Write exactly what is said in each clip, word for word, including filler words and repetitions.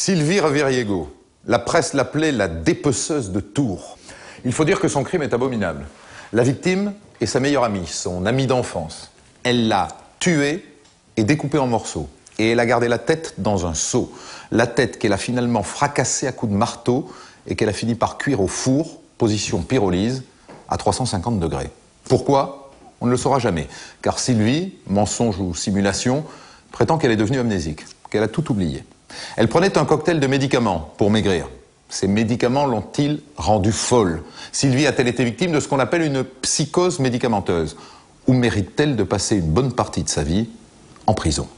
Sylvie Reviriego, la presse l'appelait la dépeceuse de Tours. Il faut dire que son crime est abominable. La victime est sa meilleure amie, son amie d'enfance. Elle l'a tuée et découpée en morceaux. Et elle a gardé la tête dans un seau. La tête qu'elle a finalement fracassée à coups de marteau et qu'elle a fini par cuire au four, position pyrolyse, à trois cent cinquante degrés. Pourquoi? On ne le saura jamais. Car Sylvie, mensonge ou simulation, prétend qu'elle est devenue amnésique, qu'elle a tout oublié. Elle prenait un cocktail de médicaments pour maigrir. Ces médicaments l'ont-ils rendue folle? Sylvie a-t-elle été victime de ce qu'on appelle une psychose médicamenteuse? Ou mérite-t-elle de passer une bonne partie de sa vie en prison?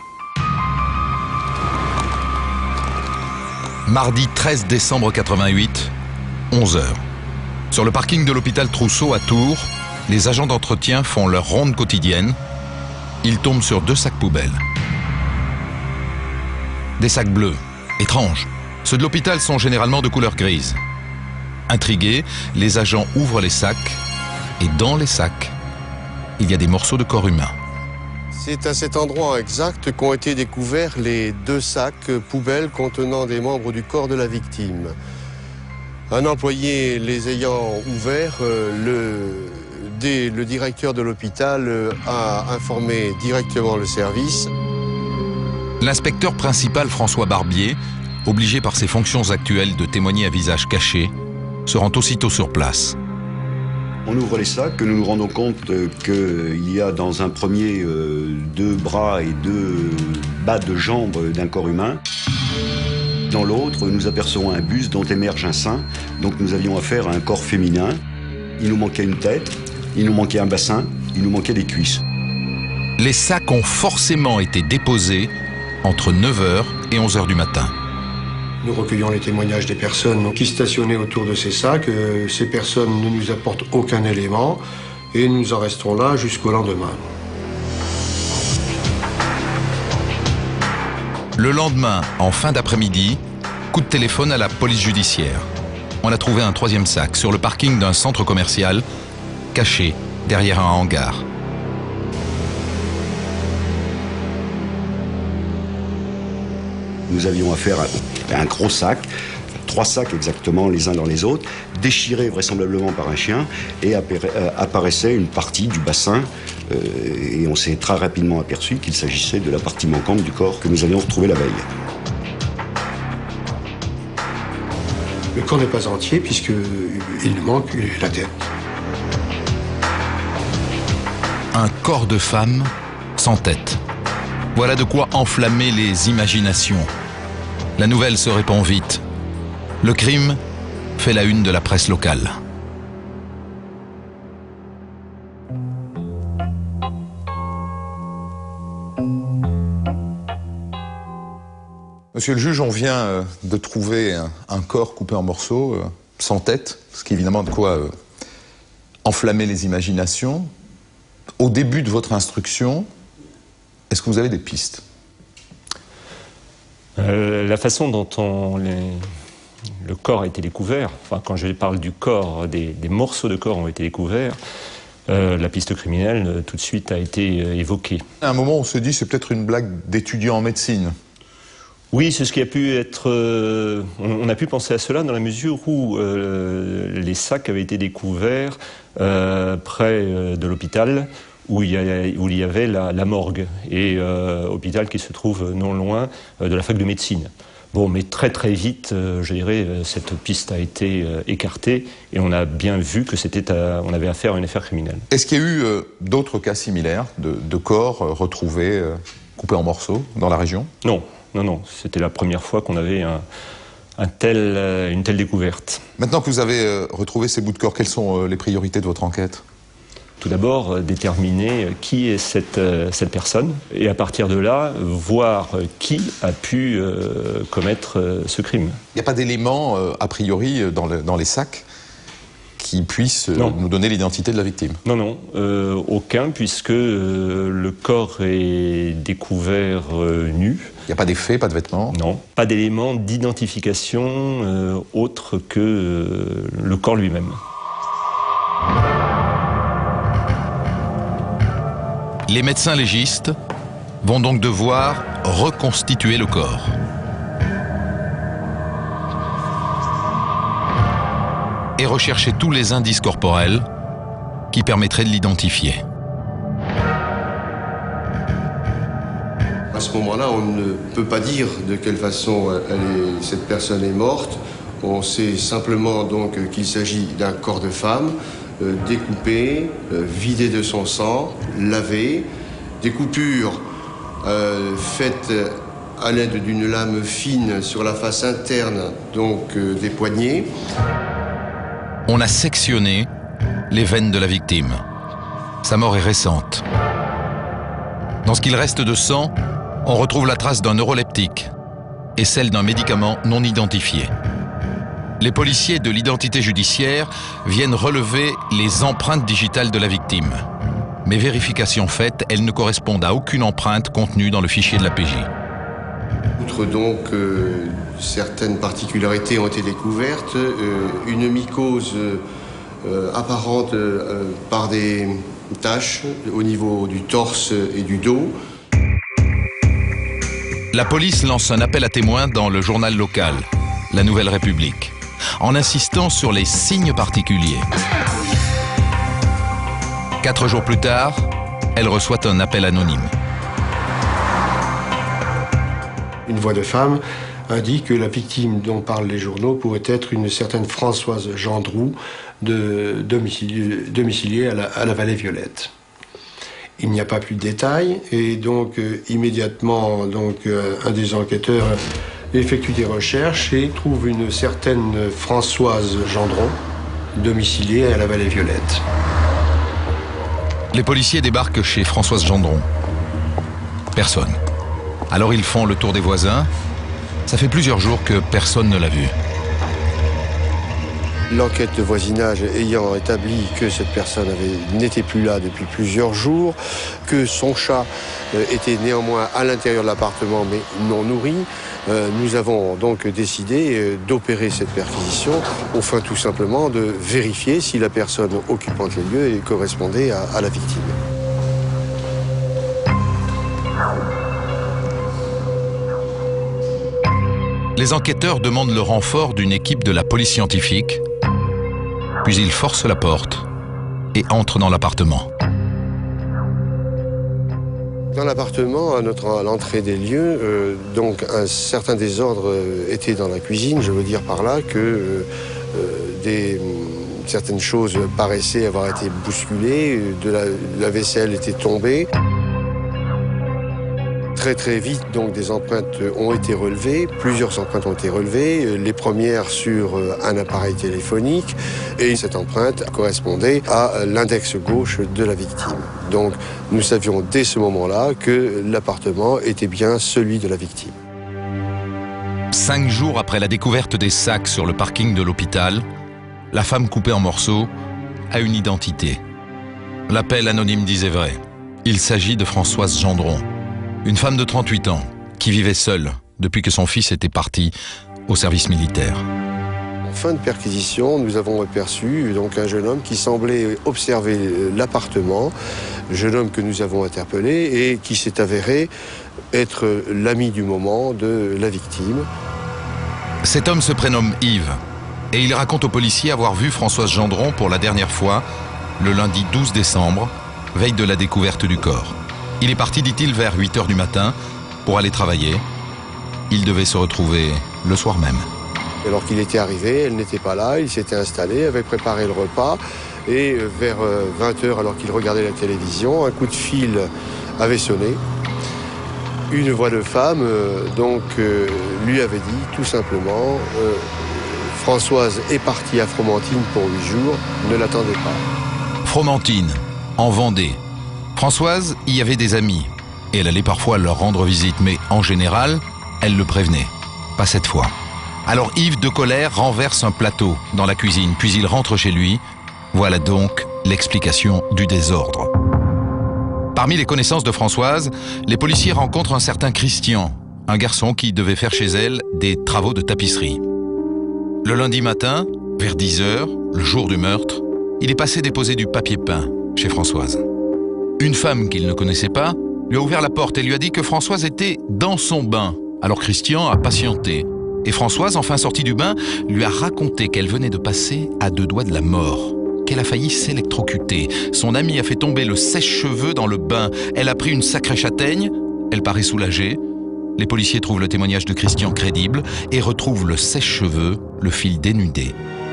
Mardi treize décembre quatre-vingt-huit, onze heures. Sur le parking de l'hôpital Trousseau à Tours, les agents d'entretien font leur ronde quotidienne. Ils tombent sur deux sacs poubelles. Des sacs bleus. Étrange. Ceux de l'hôpital sont généralement de couleur grise. Intrigués, les agents ouvrent les sacs et dans les sacs, il y a des morceaux de corps humain. C'est à cet endroit exact qu'ont été découverts les deux sacs poubelles contenant des membres du corps de la victime. Un employé les ayant ouverts, le, dès, le directeur de l'hôpital a informé directement le service. L'inspecteur principal François Barbier, obligé par ses fonctions actuelles de témoigner à visage caché, se rend aussitôt sur place. On ouvre les sacs, nous nous rendons compte qu'il y a dans un premier euh, deux bras et deux bas de jambes d'un corps humain. Dans l'autre, nous apercevons un buste dont émerge un sein, donc nous avions affaire à un corps féminin. Il nous manquait une tête, il nous manquait un bassin, il nous manquait des cuisses. Les sacs ont forcément été déposés entre neuf heures et onze heures du matin. Nous recueillons les témoignages des personnes qui stationnaient autour de ces sacs. Ces personnes ne nous apportent aucun élément et nous en restons là jusqu'au lendemain. Le lendemain, en fin d'après-midi, coup de téléphone à la police judiciaire. On a trouvé un troisième sac sur le parking d'un centre commercial, caché derrière un hangar. Nous avions affaire à un gros sac, trois sacs exactement les uns dans les autres, déchirés vraisemblablement par un chien, et apparaissait une partie du bassin, euh, et on s'est très rapidement aperçu qu'il s'agissait de la partie manquante du corps que nous avions retrouvé la veille. Le corps n'est pas entier puisqu'il nous manque la tête. Un corps de femme sans tête. Voilà de quoi enflammer les imaginations. La nouvelle se répand vite. Le crime fait la une de la presse locale. Monsieur le juge, on vient de trouver un, un corps coupé en morceaux, euh, sans tête, ce qui est évidemment de quoi euh, enflammer les imaginations. Au début de votre instruction, est-ce que vous avez des pistes? euh, La façon dont on, les, le corps a été découvert, enfin quand je parle du corps, des, des morceaux de corps ont été découverts, euh, la piste criminelle euh, tout de suite a été euh, évoquée. À un moment, on se dit c'est peut-être une blague d'étudiant en médecine. Oui, c'est ce qui a pu être... Euh, on, on a pu penser à cela dans la mesure où euh, les sacs avaient été découverts euh, près euh, de l'hôpital, Où il, y a, où il y avait la, la morgue, et euh, hôpital qui se trouve non loin euh, de la fac de médecine. Bon, mais très très vite, euh, je dirais, cette piste a été euh, écartée, et on a bien vu que c'était, à, on avait affaire à une affaire criminelle. Est-ce qu'il y a eu euh, d'autres cas similaires de, de corps euh, retrouvés, euh, coupés en morceaux dans la région? Non, non, non. C'était la première fois qu'on avait un, un tel, euh, une telle découverte. Maintenant que vous avez euh, retrouvé ces bouts de corps, quelles sont euh, les priorités de votre enquête? Tout d'abord, euh, déterminer qui est cette, euh, cette personne, et à partir de là, voir euh, qui a pu euh, commettre euh, ce crime. Il n'y a pas d'éléments, euh, a priori, dans, le, dans les sacs qui puissent euh, nous donner l'identité de la victime? Non, non, euh, aucun, puisque euh, le corps est découvert euh, nu. Il n'y a pas d'effets, pas de vêtements? Non, pas d'éléments d'identification euh, autres que euh, le corps lui-même. Les médecins légistes vont donc devoir reconstituer le corps. et rechercher tous les indices corporels qui permettraient de l'identifier. À ce moment-là, on ne peut pas dire de quelle façon elle est, cette personne est morte. On sait simplement donc qu'il s'agit d'un corps de femme euh, découpé, euh, vidé de son sang, lavé, des coupures euh, faites à l'aide d'une lame fine sur la face interne donc euh, des poignets. On a sectionné les veines de la victime. Sa mort est récente. Dans ce qu'il reste de sang, on retrouve la trace d'un neuroleptique et celle d'un médicament non identifié. Les policiers de l'identité judiciaire viennent relever les empreintes digitales de la victime. Mais vérification faite, elles ne correspondent à aucune empreinte contenue dans le fichier de la P J. Outre donc euh, certaines particularités ont été découvertes, euh, une mycose euh, apparente euh, par des taches au niveau du torse et du dos. La police lance un appel à témoins dans le journal local, La Nouvelle République, en insistant sur les signes particuliers. Quatre jours plus tard, elle reçoit un appel anonyme. Une voix de femme indique que la victime dont parlent les journaux pourrait être une certaine Françoise Gendroux, de domiciliée, domiciliée à, la, à la Vallée-Violette. Il n'y a pas plus de détails et donc euh, immédiatement donc, euh, un des enquêteurs effectue des recherches et trouve une certaine Françoise Gendron, domiciliée à la Vallée-Violette. Les policiers débarquent chez Françoise Gendron. Personne. Alors ils font le tour des voisins. Ça fait plusieurs jours que personne ne l'a vue. L'enquête de voisinage ayant établi que cette personne n'était plus là depuis plusieurs jours, que son chat euh, était néanmoins à l'intérieur de l'appartement mais non nourri, euh, nous avons donc décidé euh, d'opérer cette perquisition au fin tout simplement de vérifier si la personne occupante les lieux correspondait à, à la victime. Les enquêteurs demandent le renfort d'une équipe de la police scientifique. Puis ils forcent la porte et entrent dans l'appartement. Dans l'appartement, à, notre, à l'entrée des lieux, euh, donc un certain désordre euh, était dans la cuisine. Je veux dire par là que euh, des, certaines choses paraissaient avoir été bousculées, de la, la vaisselle était tombée. Très très vite, donc, des empreintes ont été relevées, plusieurs empreintes ont été relevées, les premières sur un appareil téléphonique, et cette empreinte correspondait à l'index gauche de la victime. Donc nous savions dès ce moment-là que l'appartement était bien celui de la victime. Cinq jours après la découverte des sacs sur le parking de l'hôpital, la femme coupée en morceaux a une identité. L'appel anonyme disait vrai. Il s'agit de Françoise Gendron. Une femme de trente-huit ans, qui vivait seule depuis que son fils était parti au service militaire. En fin de perquisition, nous avons aperçu donc, un jeune homme qui semblait observer l'appartement, jeune homme que nous avons interpellé et qui s'est avéré être l'ami du moment de la victime. Cet homme se prénomme Yves et il raconte aux policiers avoir vu Françoise Gendron pour la dernière fois le lundi douze décembre, veille de la découverte du corps. Il est parti, dit-il, vers huit heures du matin pour aller travailler. Il devait se retrouver le soir même. Alors qu'il était arrivé, elle n'était pas là, il s'était installé, avait préparé le repas et vers vingt heures, alors qu'il regardait la télévision, un coup de fil avait sonné. Une voix de femme euh, donc, euh, lui avait dit tout simplement euh, « Françoise est partie à Fromentine pour huit jours, ne l'attendez pas ». Fromentine, en Vendée. Françoise y avait des amis et elle allait parfois leur rendre visite, mais en général, elle le prévenait. Pas cette fois. Alors Yves, de colère, renverse un plateau dans la cuisine, puis il rentre chez lui. Voilà donc l'explication du désordre. Parmi les connaissances de Françoise, les policiers rencontrent un certain Christian, un garçon qui devait faire chez elle des travaux de tapisserie. Le lundi matin, vers dix heures, le jour du meurtre, il est passé déposer du papier peint chez Françoise. Une femme qu'il ne connaissait pas lui a ouvert la porte et lui a dit que Françoise était dans son bain. Alors Christian a patienté. Et Françoise, enfin sortie du bain, lui a raconté qu'elle venait de passer à deux doigts de la mort, qu'elle a failli s'électrocuter. Son amie a fait tomber le sèche-cheveux dans le bain. Elle a pris une sacrée châtaigne. Elle paraît soulagée. Les policiers trouvent le témoignage de Christian crédible et retrouvent le sèche-cheveux, le fil dénudé.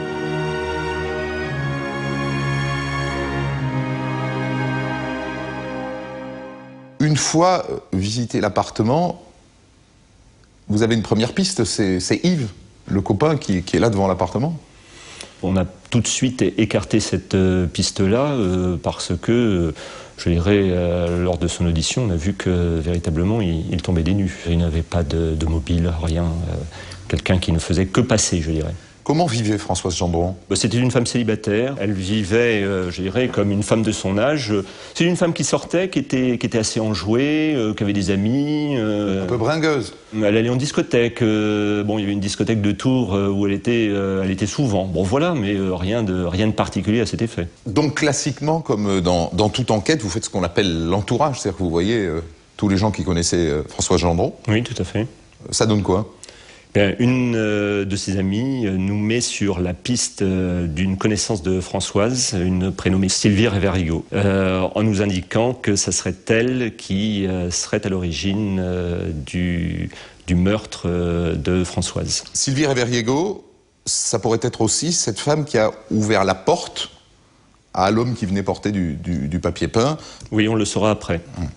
Une fois visité l'appartement, vous avez une première piste, c'est Yves, le copain qui, qui est là devant l'appartement. On a tout de suite écarté cette euh, piste-là euh, parce que, euh, je dirais, euh, lors de son audition, on a vu que véritablement il, il tombait des nues. Il n'avait pas de, de mobile, rien. Euh, quelqu'un qui ne faisait que passer, je dirais. Comment vivait Françoise Gendron? C'était une femme célibataire. Elle vivait, euh, je dirais, comme une femme de son âge. C'est une femme qui sortait, qui était, qui était assez enjouée, euh, qui avait des amis. Euh, Un peu bringueuse. Elle allait en discothèque. Euh, bon, il y avait une discothèque de Tours euh, où elle était, euh, elle était souvent. Bon, voilà, mais euh, rien de, rien de particulier à cet effet. Donc, classiquement, comme dans, dans toute enquête, vous faites ce qu'on appelle l'entourage. C'est-à-dire que vous voyez euh, tous les gens qui connaissaient euh, Françoise Gendron. Oui, tout à fait. Ça donne quoi? Une de ses amies nous met sur la piste d'une connaissance de Françoise, une prénommée Sylvie Reverigo, euh, en nous indiquant que ça serait elle qui euh, serait à l'origine euh, du, du meurtre euh, de Françoise. Sylvie Reverigo, ça pourrait être aussi cette femme qui a ouvert la porte à l'homme qui venait porter du, du, du papier peint. Oui, on le saura après. Hum.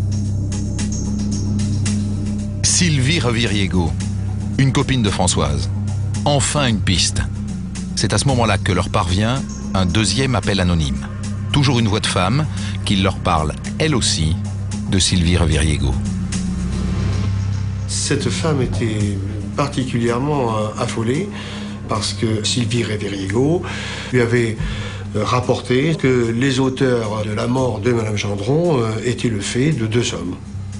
Sylvie Reverigo, une copine de Françoise. Enfin une piste. C'est à ce moment-là que leur parvient un deuxième appel anonyme. Toujours une voix de femme qui leur parle, elle aussi, de Sylvie Reverigo. Cette femme était particulièrement affolée parce que Sylvie Reverigo lui avait rapporté que les auteurs de la mort de Madame Gendron étaient le fait de deux hommes.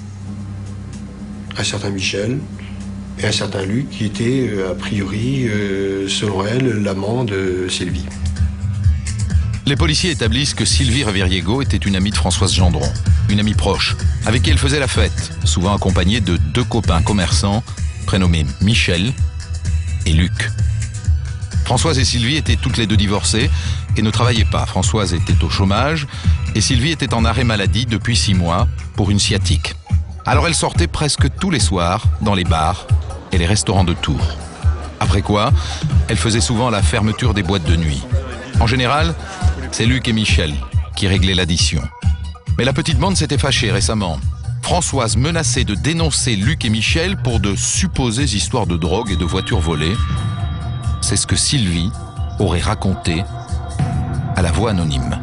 Un certain Michel et un certain Luc, qui était, a priori, euh, selon elle, l'amant de Sylvie. Les policiers établissent que Sylvie Reverigo était une amie de Françoise Gendron, une amie proche, avec qui elle faisait la fête, souvent accompagnée de deux copains commerçants, prénommés Michel et Luc. Françoise et Sylvie étaient toutes les deux divorcées et ne travaillaient pas. Françoise était au chômage et Sylvie était en arrêt maladie depuis six mois pour une sciatique. Alors elle sortait presque tous les soirs dans les bars et les restaurants de Tours. Après quoi, elle faisait souvent la fermeture des boîtes de nuit. En général, c'est Luc et Michel qui réglaient l'addition. Mais la petite bande s'était fâchée récemment. Françoise menaçait de dénoncer Luc et Michel pour de supposées histoires de drogue et de voitures volées. C'est ce que Sylvie aurait raconté à la voix anonyme.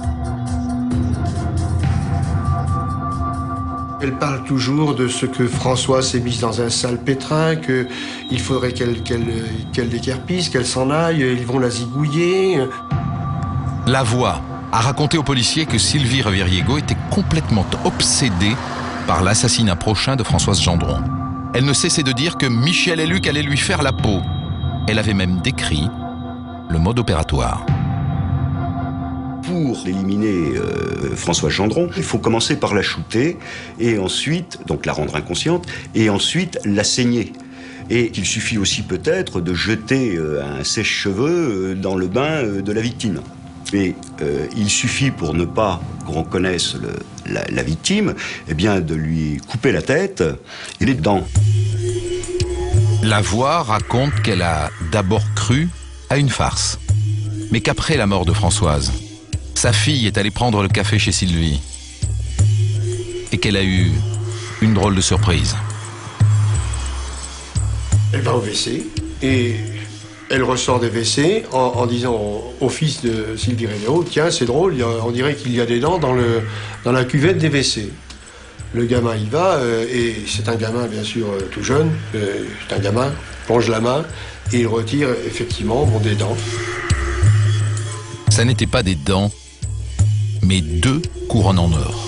Elle parle toujours de ce que Françoise s'est mise dans un sale pétrin, qu'il faudrait qu'elle qu'elle, qu'elle déguerpisse, qu'elle s'en aille, ils vont la zigouiller. La voix a raconté aux policiers que Sylvie Reverigo était complètement obsédée par l'assassinat prochain de Françoise Gendron. Elle ne cessait de dire que Michel et Luc allaient lui faire la peau. Elle avait même décrit le mode opératoire. Pour éliminer euh, Françoise Gendron, il faut commencer par la shooter et ensuite, donc la rendre inconsciente, et ensuite la saigner. Et il suffit aussi peut-être de jeter euh, un sèche-cheveux euh, dans le bain euh, de la victime. Et euh, il suffit, pour ne pas qu'on connaisse le, la, la victime, eh bien de lui couper la tête et les dents. La voix raconte qu'elle a d'abord cru à une farce, mais qu'après la mort de Françoise, sa fille est allée prendre le café chez Sylvie et qu'elle a eu une drôle de surprise. Elle va au W C et elle ressort des W C en, en disant au, au fils de Sylvie Reverigo, tiens, c'est drôle, il y a, on dirait qu'il y a des dents dans, le, dans la cuvette des W C. Le gamin y va, euh, et c'est un gamin bien sûr euh, tout jeune, euh, c'est un gamin, plonge la main et il retire effectivement bon, des dents. Ça n'était pas des dents, mais deux couronnes en or.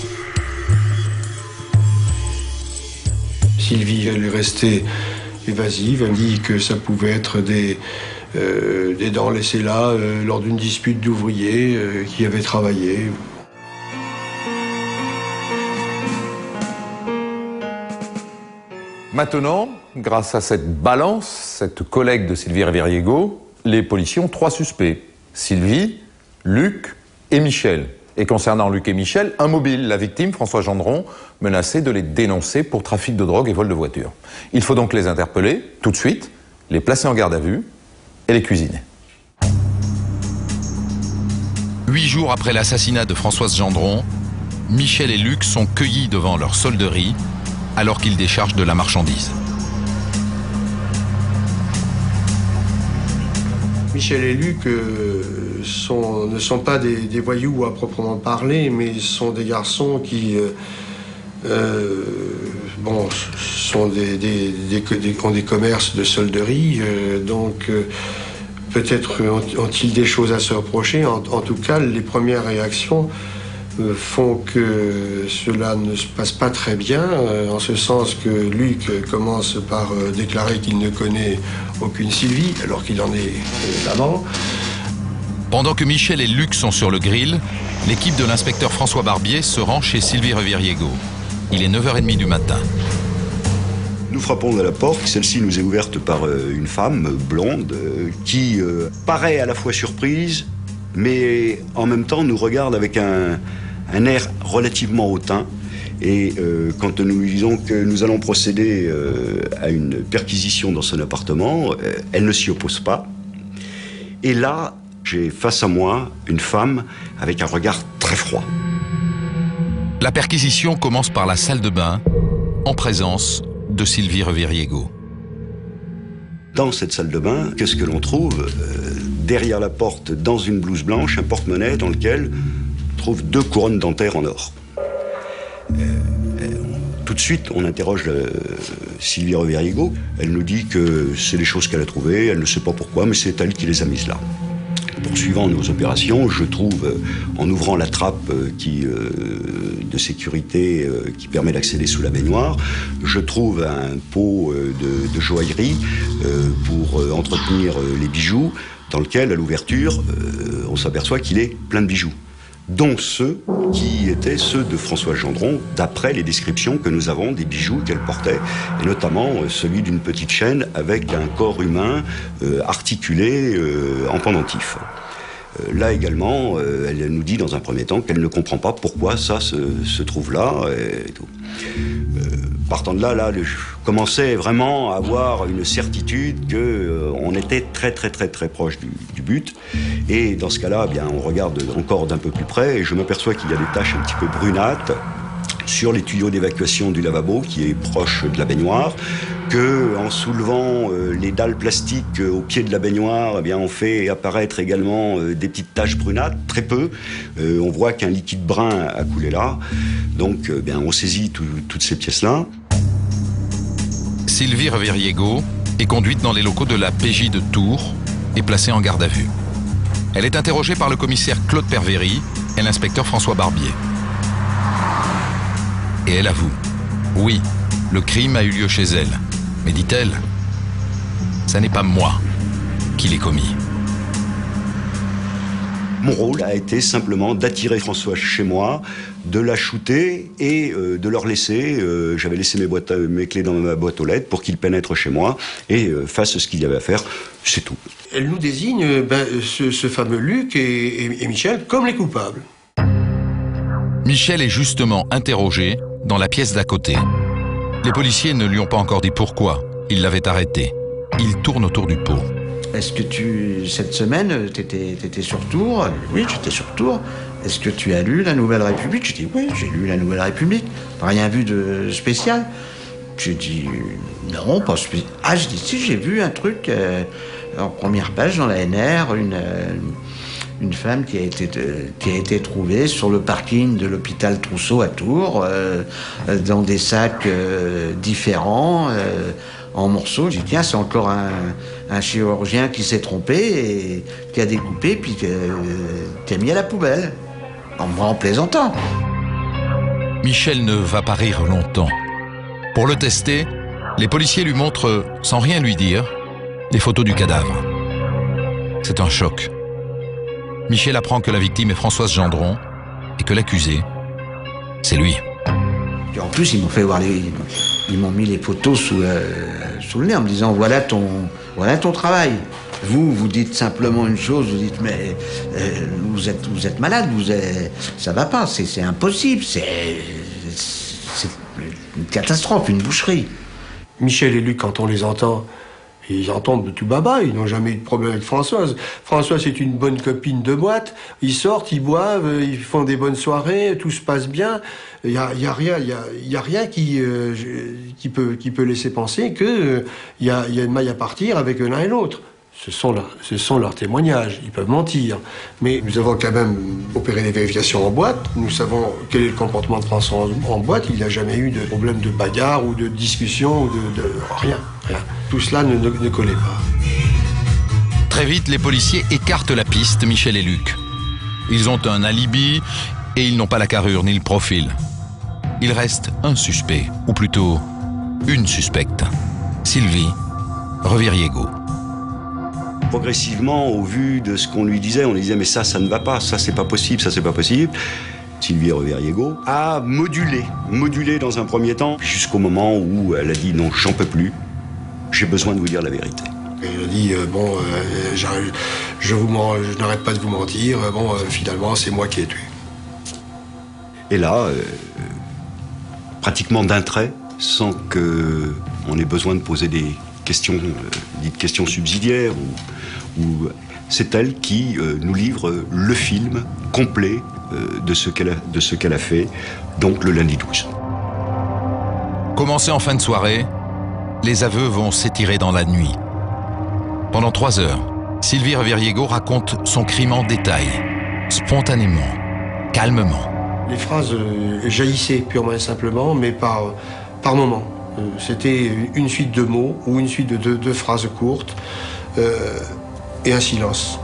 Sylvie, elle est restée évasive, elle dit que ça pouvait être des, euh, des dents laissées là euh, lors d'une dispute d'ouvriers euh, qui avaient travaillé. Maintenant, grâce à cette balance, cette collègue de Sylvie Reviriego, les policiers ont trois suspects. Sylvie, Luc et Michel. Et concernant Luc et Michel, un mobile, la victime, François Gendron, menacé de les dénoncer pour trafic de drogue et vol de voiture. Il faut donc les interpeller, tout de suite, les placer en garde à vue et les cuisiner. Huit jours après l'assassinat de Françoise Gendron, Michel et Luc sont cueillis devant leur solderie alors qu'ils déchargent de la marchandise. Michel et Luc euh, sont, ne sont pas des, des voyous à proprement parler, mais sont des garçons qui euh, euh, bon, sont des, des, des, des, ont des commerces de solderie, euh, donc euh, peut-être ont-ils des choses à se reprocher. En, en tout cas, les premières réactions euh, font que cela ne se passe pas très bien, euh, en ce sens que Luc commence par euh, déclarer qu'il ne connaît aucune Sylvie, alors qu'il en est euh, l'amant. Pendant que Michel et Luc sont sur le grill, l'équipe de l'inspecteur François Barbier se rend chez Sylvie Reviriego. Il est neuf heures trente du matin. Nous frappons à la porte, celle-ci nous est ouverte par euh, une femme blonde euh, qui euh, paraît à la fois surprise, mais en même temps nous regarde avec un, un air relativement hautain. Et euh, quand nous lui disons que nous allons procéder euh, à une perquisition dans son appartement, euh, elle ne s'y oppose pas. Et là, j'ai face à moi une femme avec un regard très froid. La perquisition commence par la salle de bain, en présence de Sylvie Reviriego. Dans cette salle de bain, qu'est-ce que l'on trouve? euh, Derrière la porte, dans une blouse blanche, un porte-monnaie dans lequel on trouve deux couronnes dentaires en or. Euh, tout de suite, on interroge le, Sylvie Reviriego. Elle nous dit que c'est des choses qu'elle a trouvées, elle ne sait pas pourquoi, mais c'est elle qui les a mises là. Poursuivant nos opérations, je trouve, euh, en ouvrant la trappe euh, qui, euh, de sécurité euh, qui permet d'accéder sous la baignoire, je trouve un pot euh, de, de joaillerie euh, pour euh, entretenir euh, les bijoux, dans lequel, à l'ouverture, euh, on s'aperçoit qu'il est plein de bijoux, dont ceux qui étaient ceux de Françoise Gendron, d'après les descriptions que nous avons des bijoux qu'elle portait, et notamment euh, celui d'une petite chaîne avec un corps humain euh, articulé euh, en pendentif. Euh, là également, euh, elle nous dit dans un premier temps qu'elle ne comprend pas pourquoi ça se, se trouve là et tout. Euh, partant de là, là, je commençais vraiment à avoir une certitude que euh, on était très très très très proche du, du but. Et dans ce cas-là, eh bien, on regarde encore d'un peu plus près et je m'aperçois qu'il y a des taches un petit peu brunâtres sur les tuyaux d'évacuation du lavabo qui est proche de la baignoire, que en soulevant euh, les dalles plastiques euh, au pied de la baignoire, eh bien, on fait apparaître également euh, des petites taches brunâtres, très peu. Euh, on voit qu'un liquide brun a coulé là. Donc, euh, bien, on saisit tout, toutes ces pièces-là. Sylvie Reviriego est conduite dans les locaux de la P J de Tours et placée en garde à vue. Elle est interrogée par le commissaire Claude Pervéry et l'inspecteur François Barbier. Et elle avoue, oui, le crime a eu lieu chez elle. Mais dit-elle, ça n'est pas moi qui l'ai commis. Mon rôle a été simplement d'attirer Françoise chez moi, de la shooter et euh, de leur laisser, euh, j'avais laissé mes, boîtes, mes clés dans ma boîte aux lettres pour qu'ils pénètrent chez moi et euh, fassent ce qu'il y avait à faire, c'est tout. Elle nous désigne ben, ce, ce fameux Luc et, et, et Michel comme les coupables. Michel est justement interrogé dans la pièce d'à côté. Les policiers ne lui ont pas encore dit pourquoi ils l'avaient arrêté. Il tourne autour du pot. Est-ce que tu, cette semaine, t'étais, t'étais sur Tours? Oui, j'étais sur Tours. Est-ce que tu as lu La Nouvelle République? Je dis oui, j'ai lu La Nouvelle République. Rien vu de spécial. Je dis non, pas spécial. Ah, je dis si, j'ai vu un truc euh, en première page dans la N R, une, euh, une femme qui a été, euh, qui a été trouvée sur le parking de l'hôpital Trousseau à Tours, euh, dans des sacs euh, différents. Euh, en morceaux. J'ai dit, tiens, c'est encore un, un chirurgien qui s'est trompé et qui a découpé puis euh, qui a mis à la poubelle. En, en plaisantant. Michel ne va pas rire longtemps. Pour le tester, les policiers lui montrent, sans rien lui dire, les photos du cadavre. C'est un choc. Michel apprend que la victime est Françoise Gendron et que l'accusé, c'est lui. Et en plus, ils m'ont fait voir les, ils m'ont mis les photos sous, euh, sous le nez en me disant voilà ton, voilà ton travail. Vous, vous dites simplement une chose, vous dites mais euh, vous êtes, vous êtes malade, vous êtes, ça va pas, c'est, c'est impossible, c'est, c'est une catastrophe, une boucherie. Michel et Luc, quand on les entend, ils entendent de tout baba, ils n'ont jamais eu de problème avec Françoise. Françoise, c'est une bonne copine de boîte, ils sortent, ils boivent, ils font des bonnes soirées, tout se passe bien. Il y a, y a rien, il y a, y a rien qui, euh, qui, peut, qui peut laisser penser qu'il euh, y, a, y a une maille à partir avec l'un et l'autre. Ce sont, là, ce sont leurs témoignages, ils peuvent mentir. Mais nous avons quand même opéré des vérifications en boîte. Nous savons quel est le comportement de François en, en boîte. Il n'y a jamais eu de problème de bagarre ou de discussion, ou de, de rien, rien. Tout cela ne, ne, ne collait pas. Très vite, les policiers écartent la piste, Michel et Luc. Ils ont un alibi et ils n'ont pas la carrure ni le profil. Il reste un suspect, ou plutôt une suspecte, Sylvie Reviriego. Progressivement, au vu de ce qu'on lui disait, on lui disait mais ça, ça ne va pas, ça c'est pas possible, ça c'est pas possible. Sylvie Reviriego a modulé, modulé dans un premier temps, jusqu'au moment où elle a dit non, j'en peux plus, j'ai besoin de vous dire la vérité. Elle a dit euh, bon, euh, je, vous mens, je n'arrête pas de vous mentir, bon, euh, finalement c'est moi qui ai tué. Et là, euh, pratiquement d'un trait, sans qu'on ait besoin de poser des questions, euh, dites questions subsidiaires, ou, ou c'est elle qui euh, nous livre le film complet euh, de ce qu'elle a, de ce qu'elle a fait, donc le lundi douze. Commencé en fin de soirée, les aveux vont s'étirer dans la nuit. Pendant trois heures, Sylvie Reviriego raconte son crime en détail, spontanément, calmement. Les phrases euh, jaillissaient purement et simplement, mais par, par moments. Euh, c'était une suite de mots ou une suite de deux, deux phrases courtes euh, et un silence.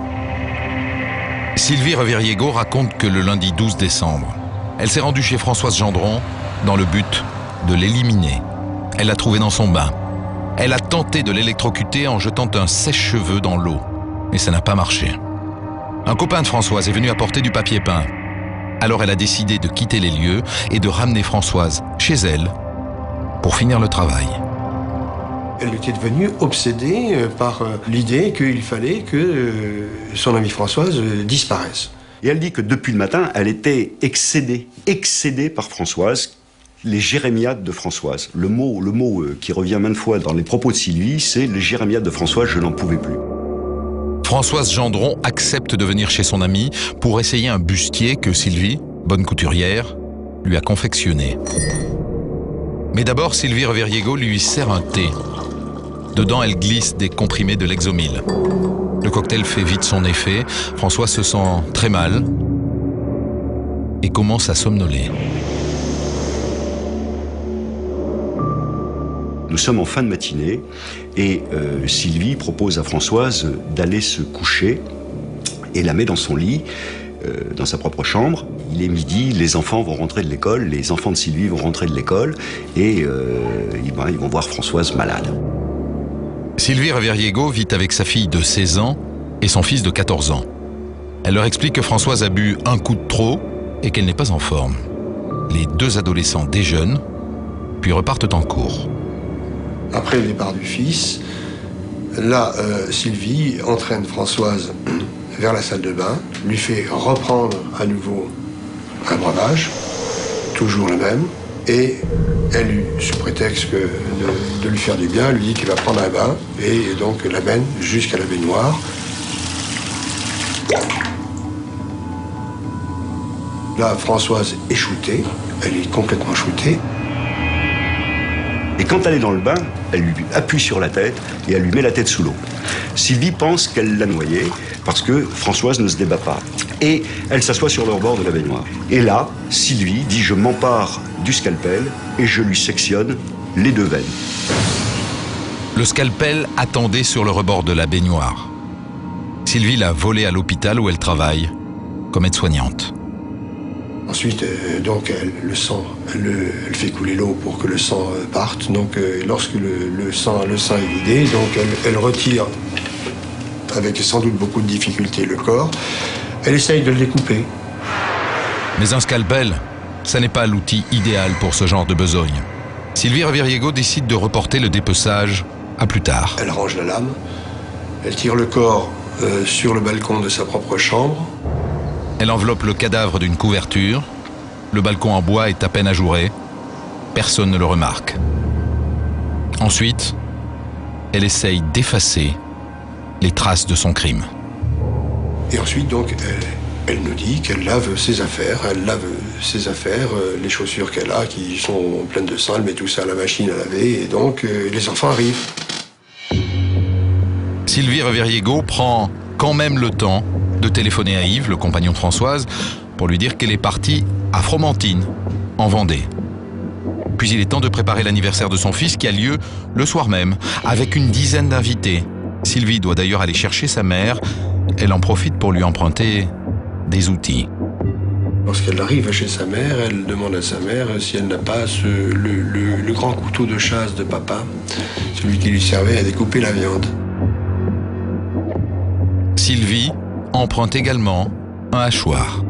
Sylvie Reviriego raconte que le lundi douze décembre, elle s'est rendue chez Françoise Gendron dans le but de l'éliminer. Elle l'a trouvée dans son bain. Elle a tenté de l'électrocuter en jetant un sèche-cheveux dans l'eau, mais ça n'a pas marché. Un copain de Françoise est venu apporter du papier peint. Alors elle a décidé de quitter les lieux et de ramener Françoise chez elle pour finir le travail. Elle était devenue obsédée par l'idée qu'il fallait que son amie Françoise disparaisse. Et elle dit que depuis le matin, elle était excédée, excédée par Françoise, les jérémiades de Françoise. Le mot, le mot qui revient maintes fois dans les propos de Sylvie, c'est les jérémiades de Françoise, je n'en pouvais plus. Françoise Gendron accepte de venir chez son amie pour essayer un bustier que Sylvie, bonne couturière, lui a confectionné. Mais d'abord, Sylvie Reviriego lui sert un thé. Dedans, elle glisse des comprimés de Lexomil. Le cocktail fait vite son effet. François se sent très mal et commence à somnoler. Nous sommes en fin de matinée et euh, Sylvie propose à Françoise d'aller se coucher et la met dans son lit, euh, dans sa propre chambre. Il est midi, les enfants vont rentrer de l'école, les enfants de Sylvie vont rentrer de l'école et euh, ils, ben, ils vont voir Françoise malade. Sylvie Reviriego vit avec sa fille de seize ans et son fils de quatorze ans. Elle leur explique que Françoise a bu un coup de trop et qu'elle n'est pas en forme. Les deux adolescents déjeunent, puis repartent en cours. Après le départ du fils, là, euh, Sylvie entraîne Françoise vers la salle de bain, lui fait reprendre à nouveau un breuvage, toujours le même, et elle, lui, sous prétexte que de, de lui faire du bien, lui dit qu'il va prendre un bain, et donc l'amène jusqu'à la baignoire. Là, Françoise est shootée, elle est complètement shootée. Et quand elle est dans le bain, elle lui appuie sur la tête et elle lui met la tête sous l'eau. Sylvie pense qu'elle l'a noyée parce que Françoise ne se débat pas. Et elle s'assoit sur le rebord de la baignoire. Et là, Sylvie dit « Je m'empare du scalpel et je lui sectionne les deux veines. » Le scalpel attendait sur le rebord de la baignoire. Sylvie l'a volé à l'hôpital où elle travaille, comme aide-soignante. Ensuite, euh, donc, elle, le sang, elle, elle fait couler l'eau pour que le sang euh, parte. Donc, euh, lorsque le, le, sang, le sang est vidé, donc elle, elle retire, avec sans doute beaucoup de difficulté, le corps. Elle essaye de le découper. Mais un scalpel, ça n'est pas l'outil idéal pour ce genre de besogne. Sylvie Reviriego décide de reporter le dépeçage à plus tard. Elle range la lame, elle tire le corps euh, sur le balcon de sa propre chambre. Elle enveloppe le cadavre d'une couverture. Le balcon en bois est à peine ajouré. Personne ne le remarque. Ensuite, elle essaye d'effacer les traces de son crime. Et ensuite, donc, elle, elle nous dit qu'elle lave ses affaires. Elle lave ses affaires, euh, les chaussures qu'elle a qui sont pleines de sang. Elle met tout ça à la machine à laver et donc euh, les enfants arrivent. Sylvie Reviriego prend quand même le temps de téléphoner à Yves, le compagnon de Françoise, pour lui dire qu'elle est partie à Fromentine, en Vendée. Puis il est temps de préparer l'anniversaire de son fils qui a lieu le soir même, avec une dizaine d'invités. Sylvie doit d'ailleurs aller chercher sa mère. Elle en profite pour lui emprunter des outils. Lorsqu'elle arrive chez sa mère, elle demande à sa mère si elle n'a pas ce, le, le, le grand couteau de chasse de papa, celui qui lui servait à découper la viande. Sylvie emprunte également un hachoir.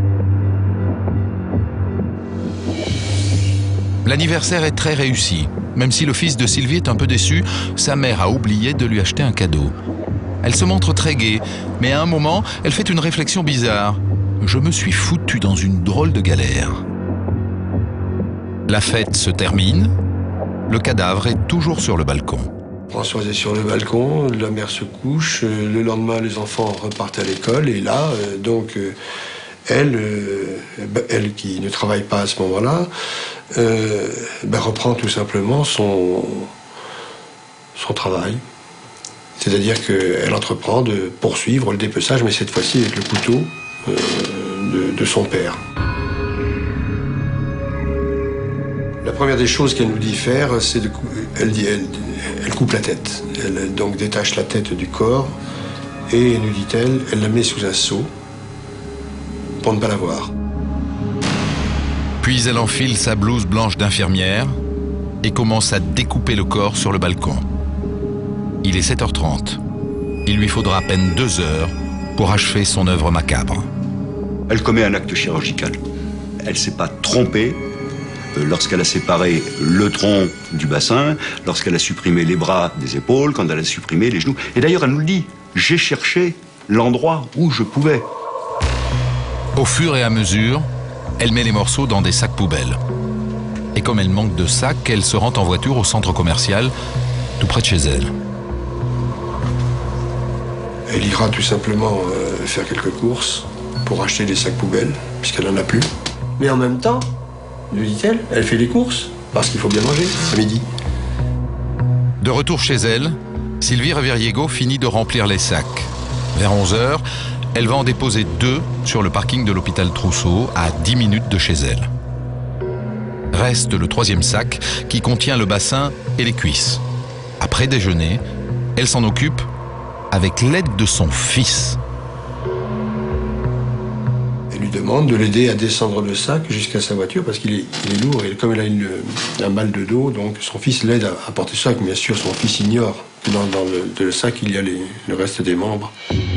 L'anniversaire est très réussi. Même si le fils de Sylvie est un peu déçu, sa mère a oublié de lui acheter un cadeau. Elle se montre très gaie, mais à un moment, elle fait une réflexion bizarre. Je me suis foutu dans une drôle de galère. La fête se termine. Le cadavre est toujours sur le balcon. Françoise est sur le balcon, la mère se couche. Le lendemain, les enfants repartent à l'école. Et là, donc, elle, elle qui ne travaille pas à ce moment-là, euh, ben, reprend tout simplement son, son travail. C'est-à-dire qu'elle entreprend de poursuivre le dépeçage, mais cette fois-ci avec le couteau euh, de, de son père. La première des choses qu'elle nous dit faire, c'est de elle, dit, elle, elle coupe la tête. Elle donc détache la tête du corps et, nous dit-elle, elle la met sous un seau pour ne pas la voir. Puis elle enfile sa blouse blanche d'infirmière et commence à découper le corps sur le balcon. Il est sept heures trente. Il lui faudra à peine deux heures pour achever son œuvre macabre. Elle commet un acte chirurgical. Elle ne s'est pas trompée lorsqu'elle a séparé le tronc du bassin, lorsqu'elle a supprimé les bras des épaules, quand elle a supprimé les genoux. Et d'ailleurs, elle nous le dit, j'ai cherché l'endroit où je pouvais. Au fur et à mesure, elle met les morceaux dans des sacs poubelles. Et comme elle manque de sacs, elle se rend en voiture au centre commercial, tout près de chez elle. Elle ira tout simplement euh, faire quelques courses pour acheter des sacs poubelles, puisqu'elle n'en a plus. Mais en même temps, nous dit-elle, elle fait les courses, parce qu'il faut bien manger à midi. De retour chez elle, Sylvie Reviriego finit de remplir les sacs. Vers onze heures, elle va en déposer deux sur le parking de l'hôpital Trousseau, à dix minutes de chez elle. Reste le troisième sac, qui contient le bassin et les cuisses. Après déjeuner, elle s'en occupe avec l'aide de son fils. Elle lui demande de l'aider à descendre le sac jusqu'à sa voiture parce qu'il est, il est lourd et comme elle a une, un mal de dos, donc son fils l'aide à, à porter le sac. Bien sûr, son fils ignore que dans, dans le, le sac, il y a les, le reste des membres.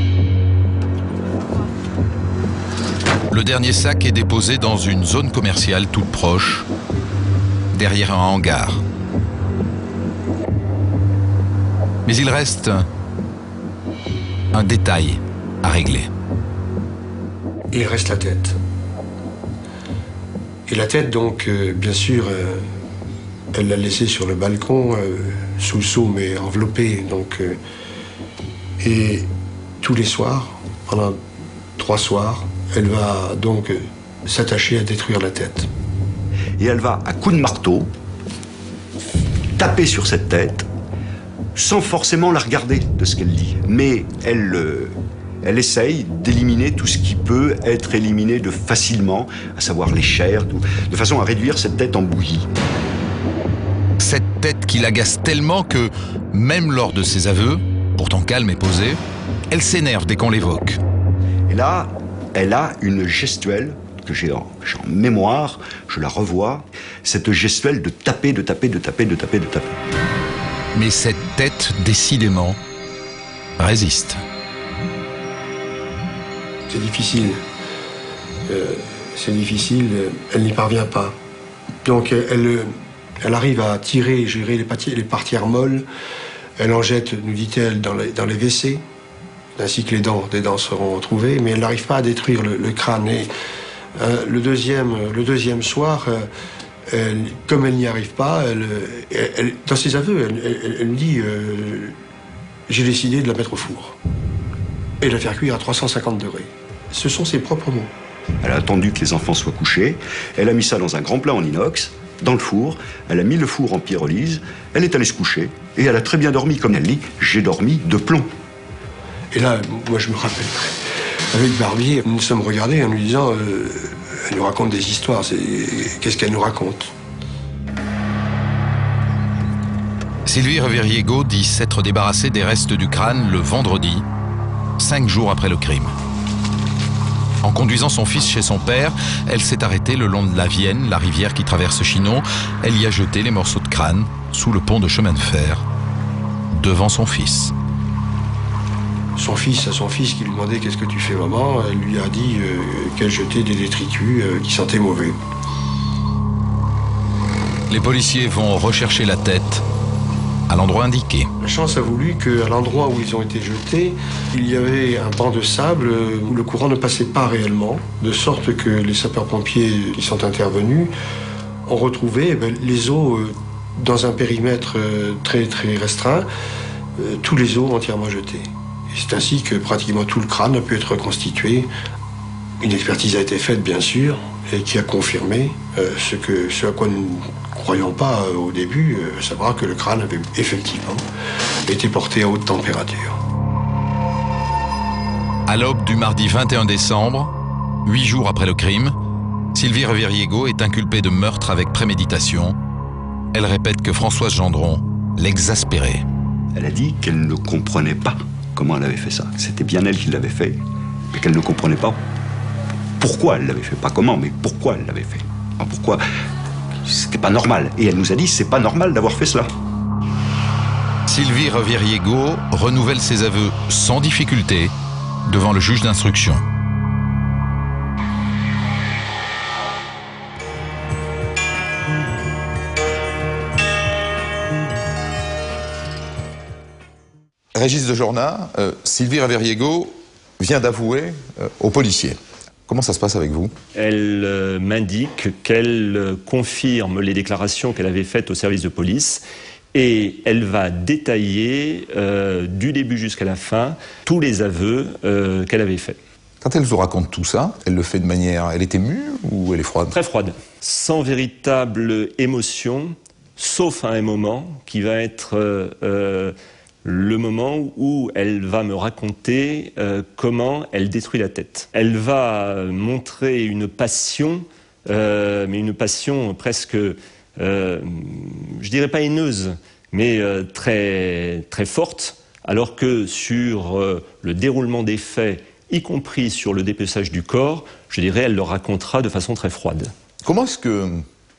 Le dernier sac est déposé dans une zone commerciale toute proche, derrière un hangar. Mais il reste un détail à régler. Il reste la tête. Et la tête, donc, euh, bien sûr, euh, elle l'a laissée sur le balcon, euh, sous le seau, mais enveloppée. Donc, euh, et tous les soirs, pendant trois soirs, elle va donc euh, s'attacher à détruire la tête. Et elle va, à coups de marteau, taper sur cette tête, sans forcément la regarder de ce qu'elle dit. Mais elle, euh, elle essaye d'éliminer tout ce qui peut être éliminé de facilement, à savoir les chairs, tout, de façon à réduire cette tête en bouillie. Cette tête qui l'agace tellement que, même lors de ses aveux, pourtant calme et posée, elle s'énerve dès qu'on l'évoque. Et là, elle a une gestuelle que j'ai en, j'ai en mémoire, je la revois, cette gestuelle de taper, de taper, de taper, de taper, de taper. Mais cette tête, décidément, résiste. C'est difficile. Euh, c'est difficile, elle n'y parvient pas. Donc elle, elle arrive à tirer et gérer les parties, les parties molles. Elle en jette, nous dit-elle, dans les, dans les W C, ainsi que les dents, des dents seront retrouvées, mais elle n'arrive pas à détruire le, le crâne. Et euh, le, deuxième, le deuxième soir, euh, elle, comme elle n'y arrive pas, elle, elle, elle, dans ses aveux, elle, elle, elle me dit euh, « j'ai décidé de la mettre au four et de la faire cuire à trois cent cinquante degrés ». Ce sont ses propres mots. Elle a attendu que les enfants soient couchés, elle a mis ça dans un grand plat en inox, dans le four, elle a mis le four en pyrolyse, elle est allée se coucher, et elle a très bien dormi, comme elle dit, j'ai dormi de plomb. Et là, moi je me rappelle, avec Barbier, nous nous sommes regardés en lui disant, euh, elle nous raconte des histoires, qu'est-ce qu'elle nous raconte? Sylvie Reverriego dit s'être débarrassée des restes du crâne le vendredi, cinq jours après le crime. En conduisant son fils chez son père, elle s'est arrêtée le long de la Vienne, la rivière qui traverse Chinon. Elle y a jeté les morceaux de crâne sous le pont de chemin de fer, devant son fils. Son fils, à son fils qui lui demandait « Qu'est-ce que tu fais, maman ?» Elle lui a dit euh, qu'elle jetait des détritus euh, qui sentaient mauvais. Les policiers vont rechercher la tête à l'endroit indiqué. La chance a voulu qu'à l'endroit où ils ont été jetés, il y avait un banc de sable où le courant ne passait pas réellement, de sorte que les sapeurs-pompiers qui sont intervenus ont retrouvé eh bien, les os euh, dans un périmètre euh, très très restreint, euh, tous les os entièrement jetés. Et c'est ainsi que pratiquement tout le crâne a pu être reconstitué. Une expertise a été faite, bien sûr, et qui a confirmé euh, ce, que, ce à quoi nous ne croyons pas euh, au début, euh, savoir que le crâne avait effectivement été porté à haute température. À l'aube du mardi vingt et un décembre, huit jours après le crime, Sylvie Reverriego est inculpée de meurtre avec préméditation. Elle répète que Françoise Gendron l'exaspérait. Elle a dit qu'elle ne comprenait pas comment elle avait fait ça. C'était bien elle qui l'avait fait, mais qu'elle ne comprenait pas pourquoi elle l'avait fait. Pas comment, mais pourquoi elle l'avait fait. Enfin, pourquoi c'était pas normal. Et elle nous a dit c'est pas normal d'avoir fait cela. Sylvie Reverriego renouvelle ses aveux sans difficulté devant le juge d'instruction. Régis de Jorna, euh, Sylvie Reverriego vient d'avouer euh, aux policiers. Comment ça se passe avec vous? Elle euh, m'indique qu'elle euh, confirme les déclarations qu'elle avait faites au service de police et elle va détailler euh, du début jusqu'à la fin tous les aveux euh, qu'elle avait faits. Quand elle vous raconte tout ça, elle le fait de manière... Elle est émue ou elle est froide? Très froide, sans véritable émotion, sauf à un moment qui va être... Euh, euh, le moment où elle va me raconter euh, comment elle détruit la tête. Elle va montrer une passion, euh, mais une passion presque, euh, je dirais pas haineuse, mais euh, très, très forte, alors que sur euh, le déroulement des faits, y compris sur le dépeçage du corps, je dirais, elle le racontera de façon très froide. Comment est-ce que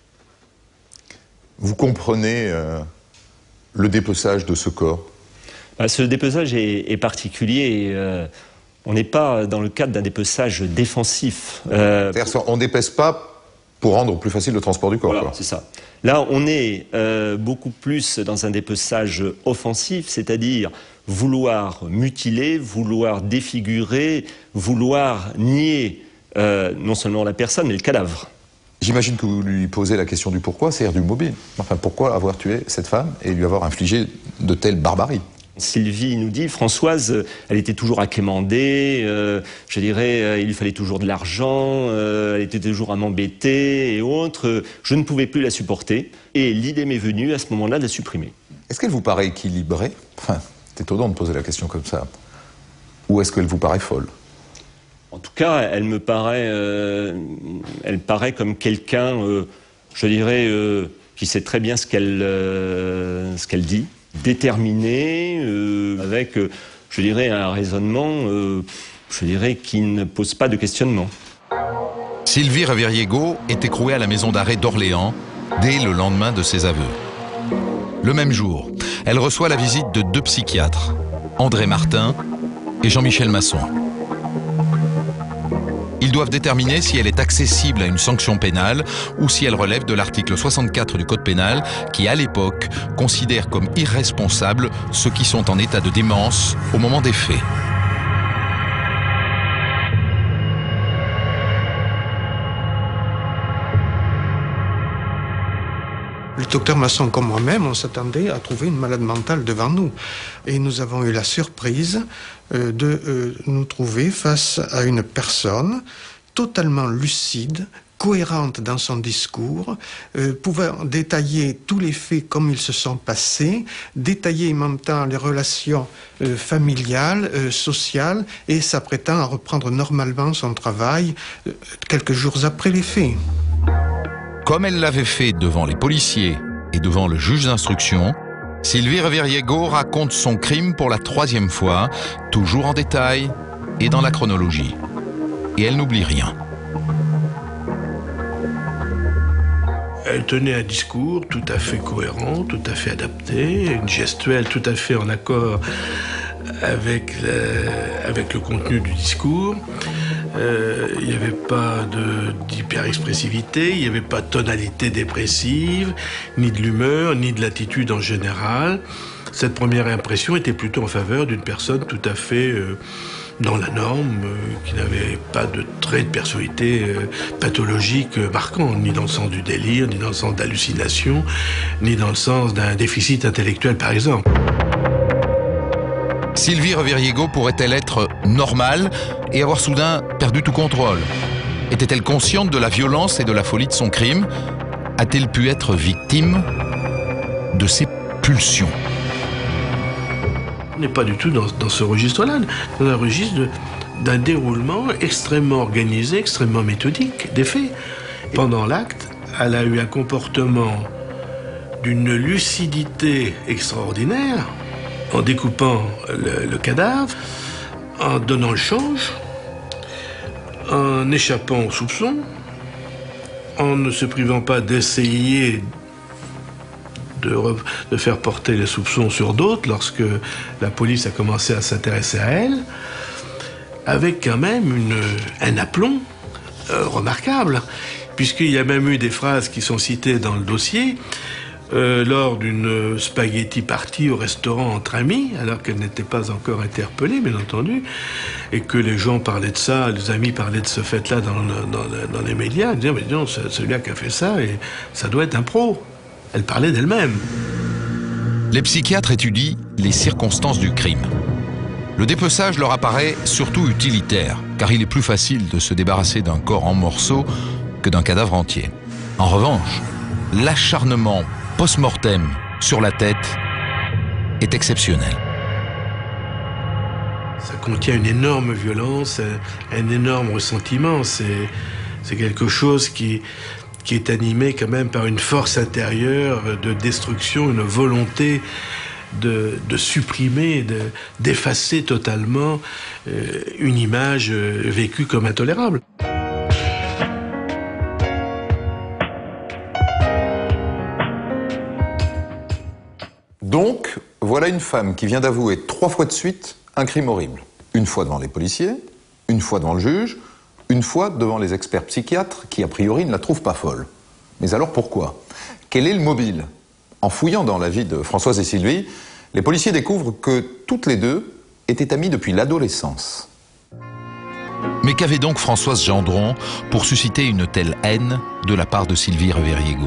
vous comprenez euh, le dépeçage de ce corps? Ce dépeçage est, est particulier. Euh, on n'est pas dans le cadre d'un dépeçage défensif. Euh, C'est-à-dire qu'on ne dépèce pas pour rendre plus facile le transport du corps. Voilà, c'est ça. Là, on est euh, beaucoup plus dans un dépeçage offensif, c'est-à-dire vouloir mutiler, vouloir défigurer, vouloir nier euh, non seulement la personne, mais le cadavre. J'imagine que vous lui posez la question du pourquoi, c'est-à-dire du mobile. Enfin, pourquoi avoir tué cette femme et lui avoir infligé de telles barbaries? Sylvie nous dit, Françoise, elle était toujours à quémander, euh, je dirais, euh, il lui fallait toujours de l'argent, euh, elle était toujours à m'embêter et autres. Je ne pouvais plus la supporter et l'idée m'est venue à ce moment-là de la supprimer. Est-ce qu'elle vous paraît équilibrée? Enfin, c'est étonnant de poser la question comme ça. Ou est-ce qu'elle vous paraît folle? En tout cas, elle me paraît, euh, elle paraît comme quelqu'un, euh, je dirais, euh, qui sait très bien ce qu'elle euh, ce qu'elle dit. Déterminé, euh, avec, euh, je dirais, un raisonnement, euh, je dirais, qui ne pose pas de questionnement. Sylvie Reverriego est écrouée à la maison d'arrêt d'Orléans dès le lendemain de ses aveux. Le même jour, elle reçoit la visite de deux psychiatres, André Martin et Jean-Michel Masson. Ils doivent déterminer si elle est accessible à une sanction pénale ou si elle relève de l'article soixante-quatre du Code pénal qui, à l'époque, considère comme irresponsables ceux qui sont en état de démence au moment des faits. Le docteur Masson comme moi-même, on s'attendait à trouver une malade mentale devant nous. Et nous avons eu la surprise euh, de euh, nous trouver face à une personne totalement lucide, cohérente dans son discours, euh, pouvant détailler tous les faits comme ils se sont passés, détailler en même temps les relations euh, familiales, euh, sociales, et s'apprêtant à reprendre normalement son travail euh, quelques jours après les faits. Comme elle l'avait fait devant les policiers et devant le juge d'instruction, Sylvie Reviriego raconte son crime pour la troisième fois, toujours en détail et dans la chronologie. Et elle n'oublie rien. Elle tenait un discours tout à fait cohérent, tout à fait adapté, une gestuelle tout à fait en accord avec, la, avec le contenu du discours. Euh, il n'y avait pas d'hyper-expressivité, il n'y avait pas de tonalité dépressive, ni de l'humeur, ni de l'attitude en général. Cette première impression était plutôt en faveur d'une personne tout à fait euh, dans la norme, euh, qui n'avait pas de traits de personnalité euh, pathologique euh, marquants, ni dans le sens du délire, ni dans le sens d'hallucination, ni dans le sens d'un déficit intellectuel, par exemple. Sylvie Reviriego pourrait-elle être normale et avoir soudain perdu tout contrôle? Était-elle consciente de la violence et de la folie de son crime? A-t-elle pu être victime de ses pulsions? On n'est pas du tout dans, dans ce registre-là, dans un registre d'un déroulement extrêmement organisé, extrêmement méthodique des faits. Pendant l'acte, elle a eu un comportement d'une lucidité extraordinaire, en découpant le, le cadavre, en donnant le change, en échappant aux soupçons, en ne se privant pas d'essayer de, de faire porter les soupçons sur d'autres lorsque la police a commencé à s'intéresser à elle, avec quand même une, un aplomb euh, remarquable, puisqu'il y a même eu des phrases qui sont citées dans le dossier, Euh, lors d'une spaghetti party au restaurant entre amis, alors qu'elle n'était pas encore interpellée, bien entendu, et que les gens parlaient de ça, les amis parlaient de ce fait-là dans, dans, dans les médias, ils disaient, mais non, c'est celui-là qui a fait ça, et ça doit être un pro. Elle parlait d'elle-même. Les psychiatres étudient les circonstances du crime. Le dépeçage leur apparaît surtout utilitaire, car il est plus facile de se débarrasser d'un corps en morceaux que d'un cadavre entier. En revanche, l'acharnement post-mortem sur la tête est exceptionnel. Ça contient une énorme violence, un, un énorme ressentiment. C'est, c'est quelque chose qui, qui est animé quand même par une force intérieure de destruction, une volonté de, de supprimer, de, d'effacer totalement euh, une image euh, vécue comme intolérable. Donc, voilà une femme qui vient d'avouer trois fois de suite un crime horrible. Une fois devant les policiers, une fois devant le juge, une fois devant les experts psychiatres qui, a priori, ne la trouvent pas folle. Mais alors pourquoi? Quel est le mobile? En fouillant dans la vie de Françoise et Sylvie, les policiers découvrent que toutes les deux étaient amies depuis l'adolescence. Mais qu'avait donc Françoise Gendron pour susciter une telle haine de la part de Sylvie Reviriego?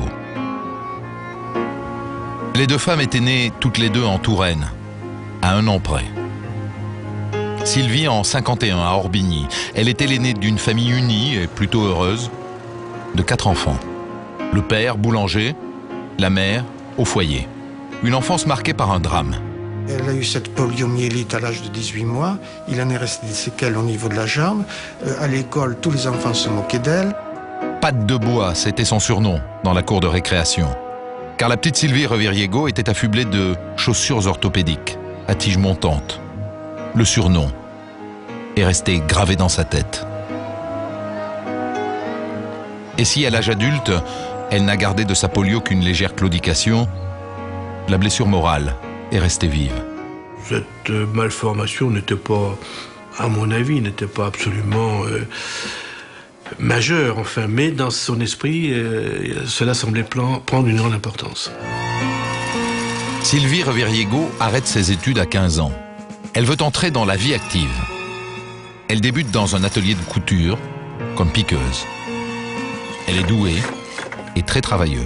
Les deux femmes étaient nées toutes les deux en Touraine, à un an près. Sylvie en cinquante et un à Orbigny. Elle était l'aînée d'une famille unie et plutôt heureuse, de quatre enfants. Le père, boulanger, la mère, au foyer. Une enfance marquée par un drame. Elle a eu cette poliomyélite à l'âge de dix-huit mois. Il en est resté des séquelles au niveau de la jambe. Euh, à l'école, tous les enfants se moquaient d'elle. Patte de bois, c'était son surnom dans la cour de récréation. Car la petite Sylvie Reviriego était affublée de chaussures orthopédiques, à tiges montantes. Le surnom est resté gravé dans sa tête. Et si, à l'âge adulte, elle n'a gardé de sa polio qu'une légère claudication, la blessure morale est restée vive. Cette malformation n'était pas, à mon avis, n'était pas absolument euh, majeur, enfin, mais dans son esprit, euh, cela semblait plan, prendre une grande importance. Sylvie Reviriego arrête ses études à quinze ans. Elle veut entrer dans la vie active. Elle débute dans un atelier de couture, comme piqueuse. Elle est douée et très travailleuse.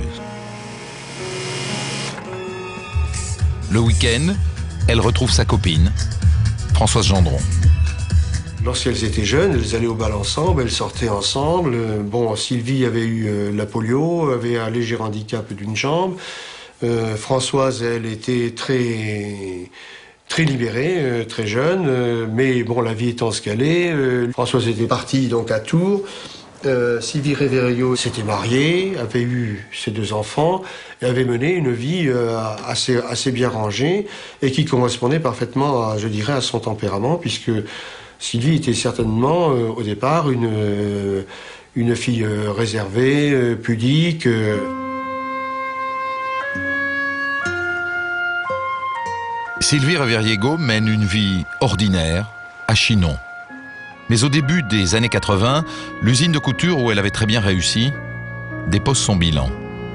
Le week-end, elle retrouve sa copine, Françoise Gendron. Lorsqu'elles étaient jeunes, elles allaient au bal ensemble, elles sortaient ensemble. Bon, Sylvie avait eu euh, la polio, avait un léger handicap d'une jambe. Euh, Françoise, elle était très, très libérée, euh, très jeune, euh, mais bon, la vie étant ce qu'elle est, euh, Françoise était partie donc à Tours. Euh, Sylvie Reviriego s'était mariée, avait eu ses deux enfants, et avait mené une vie euh, assez, assez bien rangée et qui correspondait parfaitement, à, je dirais, à son tempérament, puisque Sylvie était certainement, euh, au départ, une, euh, une fille euh, réservée, euh, pudique. Euh. Sylvie Reviriego mène une vie ordinaire à Chinon. Mais au début des années quatre-vingt, l'usine de couture où elle avait très bien réussi dépose son bilan.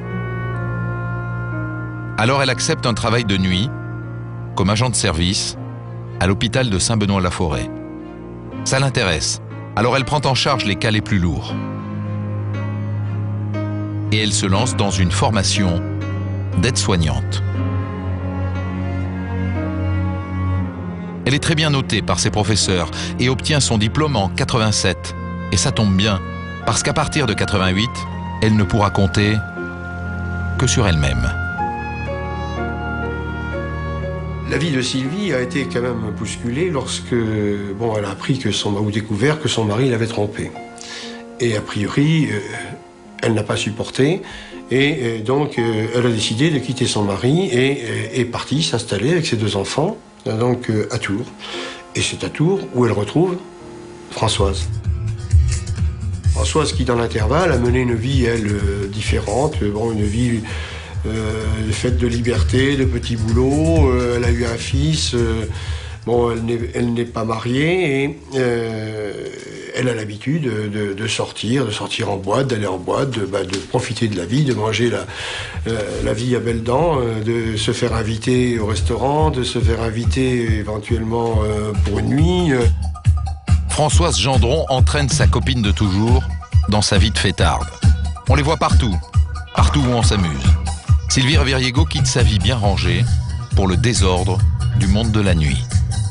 Alors elle accepte un travail de nuit comme agent de service à l'hôpital de Saint-Benoît-la-Forêt. Ça l'intéresse, alors elle prend en charge les cas les plus lourds. Et elle se lance dans une formation d'aide-soignante. Elle est très bien notée par ses professeurs et obtient son diplôme en quatre-vingt-sept. Et ça tombe bien, parce qu'à partir de quatre-vingt-huit, elle ne pourra compter que sur elle-même. La vie de Sylvie a été quand même bousculée lorsque, bon, elle a appris que son, ou découvert que son mari l'avait trompée. Et a priori, euh, elle n'a pas supporté. Et euh, donc, euh, elle a décidé de quitter son mari et euh, est partie s'installer avec ses deux enfants, donc euh, à Tours. Et c'est à Tours où elle retrouve Françoise. Françoise qui, dans l'intervalle, a mené une vie, elle, euh, différente. Bon, une vie euh, faite de liberté, de petits boulots. Euh, elle a eu un fils. Euh, bon, elle n'est pas mariée et euh, elle a l'habitude de, de, de sortir, de sortir en boîte, d'aller en boîte, de, bah, de profiter de la vie, de manger la, euh, la vie à belles dents, euh, de se faire inviter au restaurant, de se faire inviter éventuellement euh, pour une nuit. Euh. Françoise Gendron entraîne sa copine de toujours dans sa vie de fêtarde. On les voit partout, partout où on s'amuse. Sylvie Reviriego quitte sa vie bien rangée pour le désordre du monde de la nuit.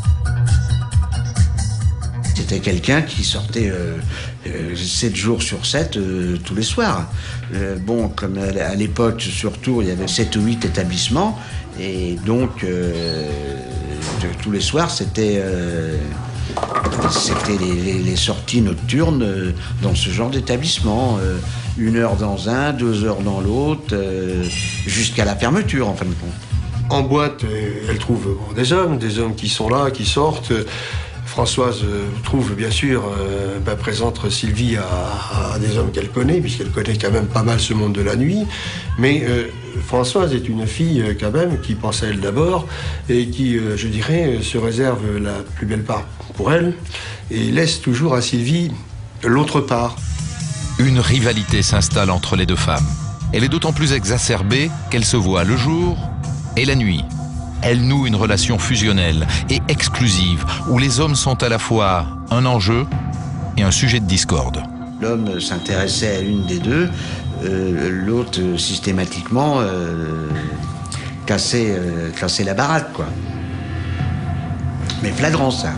C'était quelqu'un qui sortait euh, euh, sept jours sur sept euh, tous les soirs. Euh, bon, comme à l'époque, sur Tours, il y avait sept ou huit établissements. Et donc, euh, de, tous les soirs, c'était euh, c'était les, les, les sorties nocturnes euh, dans ce genre d'établissement. Euh, une heure dans un, deux heures dans l'autre, euh, jusqu'à la fermeture, en fin de compte. En boîte, elle trouve bon, des hommes, des hommes qui sont là, qui sortent. Françoise euh, trouve bien sûr, euh, bah, présente Sylvie à, à des hommes qu'elle connaît, puisqu'elle connaît quand même pas mal ce monde de la nuit. Mais euh, Françoise est une fille euh, quand même qui pense à elle d'abord et qui, euh, je dirais, se réserve la plus belle part pour elle et laisse toujours à Sylvie l'autre part. Une rivalité s'installe entre les deux femmes. Elle est d'autant plus exacerbée qu'elle se voit le jour et la nuit. Elle noue une relation fusionnelle et exclusive où les hommes sont à la fois un enjeu et un sujet de discorde. L'homme s'intéressait à l'une des deux, euh, l'autre systématiquement euh, cassait, euh, cassait la baraque, quoi. Mais flagrant, ça.